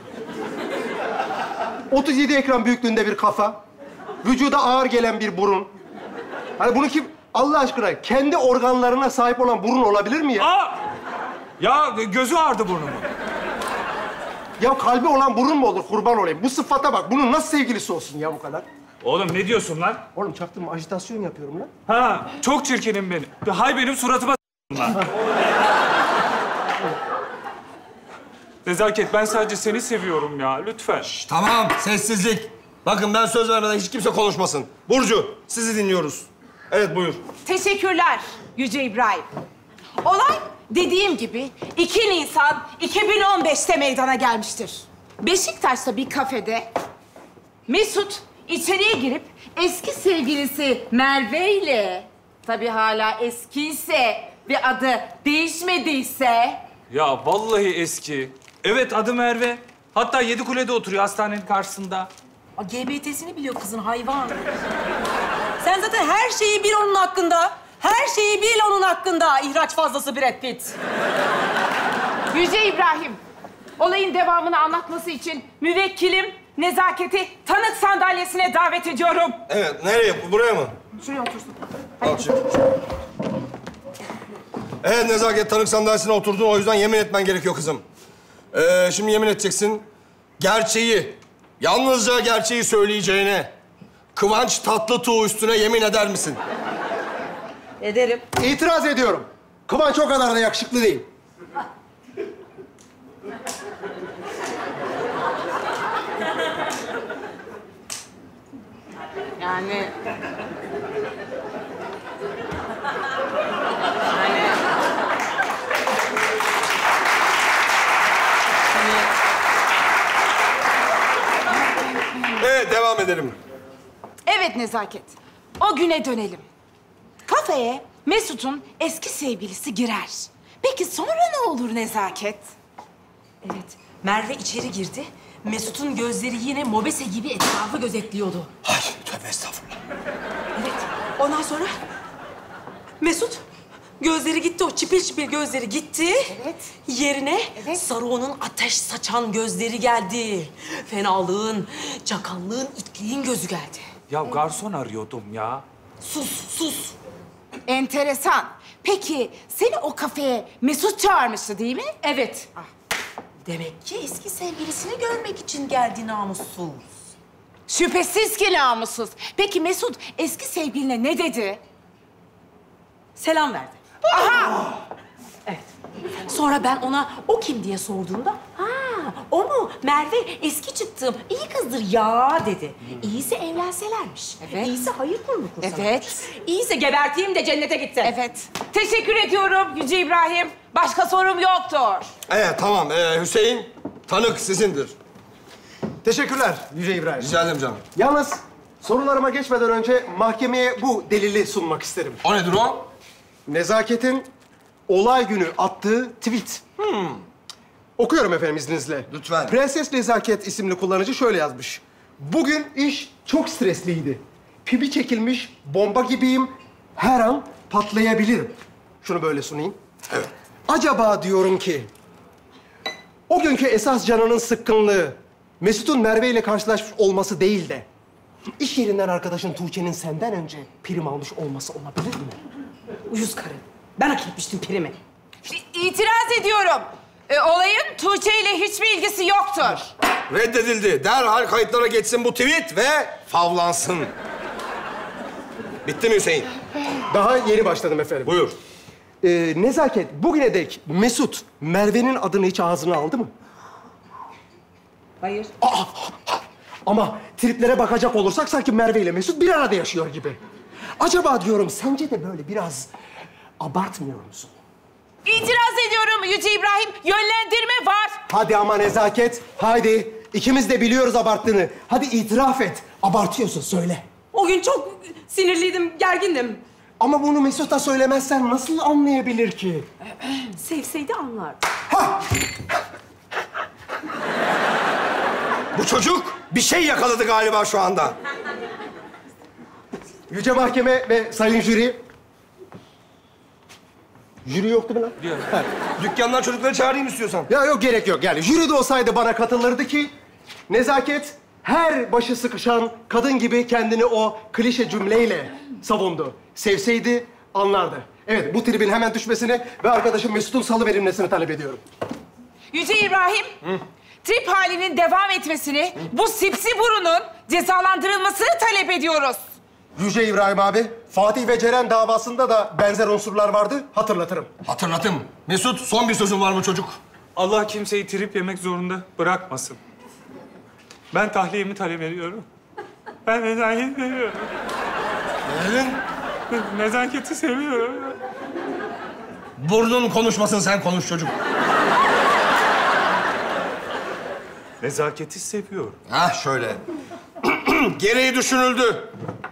37 ekran büyüklüğünde bir kafa, vücuda ağır gelen bir burun. Hani bunu kim Allah aşkına kendi organlarına sahip olan burun olabilir mi ya? Ya gözü ağrıdı burnumu. Ya kalbi olan burun mu olur kurban olayım? Bu sıfata bak. Bunun nasıl sevgilisi olsun ya bu kadar? Oğlum ne diyorsun lan? Oğlum çaktırma ajitasyon yapıyorum lan. Ha, çok çirkinim benim. Hay benim suratıma lan. Nezaket, ben sadece seni seviyorum ya. Lütfen. Tamam, sessizlik. Bakın ben söz vermeden hiç kimse konuşmasın. Burcu, sizi dinliyoruz. Evet, buyur. Teşekkürler Yüce İbrahim. Olay dediğim gibi 2 Nisan 2015'te meydana gelmiştir. Beşiktaş'ta bir kafede Mesut içeriye girip eski sevgilisi Merve ile, tabii hala eskiyse ve adı değişmediyse... Ya vallahi eski. Evet, adı Merve. Hatta Yedikule'de oturuyor hastanenin karşısında. GBT'sini biliyor kızın, hayvan. Sen zaten her şeyi bil onun hakkında. Her şeyi bil onun hakkında. İhraç fazlası Brad Pitt. Yüce İbrahim, olayın devamını anlatması için müvekkilim Nezaket'i tanık sandalyesine davet ediyorum. Evet, nereye? Buraya mı? Şuraya otursun. Al şimdi. Evet, Nezaket tanık sandalyesine oturdun. O yüzden yemin etmen gerekiyor kızım. Şimdi yemin edeceksin. Gerçeği, yalnızca gerçeği söyleyeceğine Kıvanç Tatlıtuğ üstüne yemin eder misin? Ederim. İtiraz ediyorum. Kıvanç o kadar da yakışıklı değil. Yani... Evet, devam edelim. Evet Nezaket, o güne dönelim. Kafeye Mesut'un eski sevgilisi girer. Peki sonra ne olur Nezaket? Evet, Merve içeri girdi. Mesut'un gözleri yine mobese gibi etrafı gözetliyordu. Ay, tövbe estağfurullah. Evet, ondan sonra Mesut gözleri gitti, o çipil çipil gözleri gitti. Evet. Yerine Saruhan'ın ateş saçan gözleri geldi. Fenalığın, çakallığın, itliğin gözü geldi. Ya garson arıyordum ya. Sus. Enteresan. Peki seni o kafeye Mesut çağırmıştı değil mi? Evet. Demek ki eski sevgilisini görmek için geldi namussuz. Şüphesiz ki namussuz. Peki Mesut eski sevgiline ne dedi? Selam verdi. Aha! Evet. Sonra ben ona o kim diye sorduğumda, o mu? Merve eski çıktığım iyi kızdır ya dedi. İyiyse evlenselermiş. Evet. İyiyse hayır kurumu kursalarmış. Evet. İyiyse geberteyim de cennete gitti. Evet. Teşekkür ediyorum Yüce İbrahim. Başka sorum yoktur. Evet, tamam. Hüseyin, tanık sizindir. Teşekkürler Yüce İbrahim. Rica ederim canım. Yalnız sorularıma geçmeden önce mahkemeye bu delili sunmak isterim. O nedir o? Nezaket'in olay günü attığı tweet. Okuyorum efendim izninizle. Lütfen. Prenses Nezaket isimli kullanıcı şöyle yazmış. Bugün iş çok stresliydi. Pipi çekilmiş, bomba gibiyim. Her an patlayabilirim. Şunu böyle sunayım. Evet. Acaba diyorum ki... O günkü esas canının sıkkınlığı... Mesut'un Merve ile karşılaşmış olması değil de... iş yerinden arkadaşın Tuğçe'nin senden önce prim almış olması olabilir mi? Uyuz karı. Ben hak etmiştim primi. İtiraz ediyorum. Olayın Tuğçe ile hiçbir ilgisi yoktur. Reddedildi. Derhal kayıtlara geçsin bu tweet ve favlansın. Bitti mi Hüseyin? Daha yeni başladım efendim. Buyur. Nezaket, bugüne dek Mesut Merve'nin adını hiç ağzına aldı mı? Hayır. Ama triplere bakacak olursak sanki Merve ile Mesut bir arada yaşıyor gibi. Acaba diyorum sence de böyle biraz abartmıyor musun? İtiraz ediyorum Yüce İbrahim. Yönlendirme var. Hadi ama Nezaket, hadi. İkimiz de biliyoruz abarttığını. Hadi itiraf et. Abartıyorsun, söyle. O gün çok sinirliydim, gergindim. Ama bunu Mesut'a söylemezsen nasıl anlayabilir ki? Sevseydi anlardı. Bu çocuk bir şey yakaladı galiba şu anda. Yüce Mahkeme ve sayın jüri. Jüri yoktu mu lan? Diyor. Dükkandan çocukları çağırayım istiyorsan. Ya yok, gerek yok. Yani jüri de olsaydı bana katılırdı ki... Nezaket her başı sıkışan kadın gibi kendini o klişe cümleyle savundu. Sevseydi anlardı. Evet, bu tribin hemen düşmesini ve arkadaşım Mesut'un salıverilmesini talep ediyorum. Yüce İbrahim, trip halinin devam etmesini, bu sipsi burunun cezalandırılmasını talep ediyoruz. Yüce İbrahim abi, Fatih ve Ceren davasında da benzer unsurlar vardı. Hatırlatırım. Hatırlatım. Mesut, son bir sözün var mı çocuk? Allah kimseyi trip yemek zorunda bırakmasın. Ben tahliyemi talep ediyorum. Ben nezaketi seviyorum. Nezaketi seviyorum. Burnun konuşmasın, sen konuş çocuk. Nezaketi seviyorum. Hah şöyle. Gereği düşünüldü.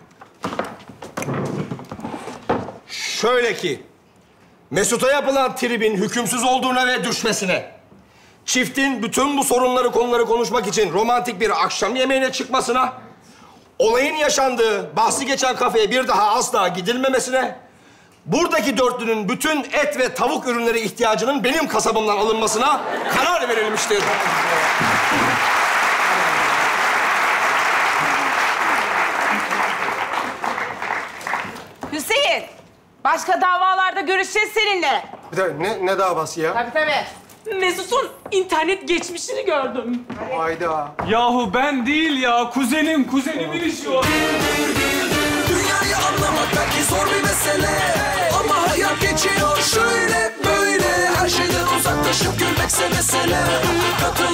Şöyle ki, Mesut'a yapılan tribin hükümsüz olduğuna ve düşmesine, çiftin bütün bu sorunları, konuları konuşmak için romantik bir akşam yemeğine çıkmasına, olayın yaşandığı, bahsi geçen kafeye bir daha asla gidilmemesine, buradaki dörtlünün bütün et ve tavuk ürünleri ihtiyacının benim kasabımdan alınmasına karar verilmiştir. Hüseyin, başka davalarda görüşeceğiz seninle. Bir dakika, ne davası ya? Tabii tabii. Mesut'un internet geçmişini gördüm. Hayda. Yahu ben değil ya, kuzenimin işi o. Dünyayı anlamak belki zor bir mesele, ama hayat geçiyor şöyle böyle. Her şeyden uzaklaşıp gülmekse mesele. Katıl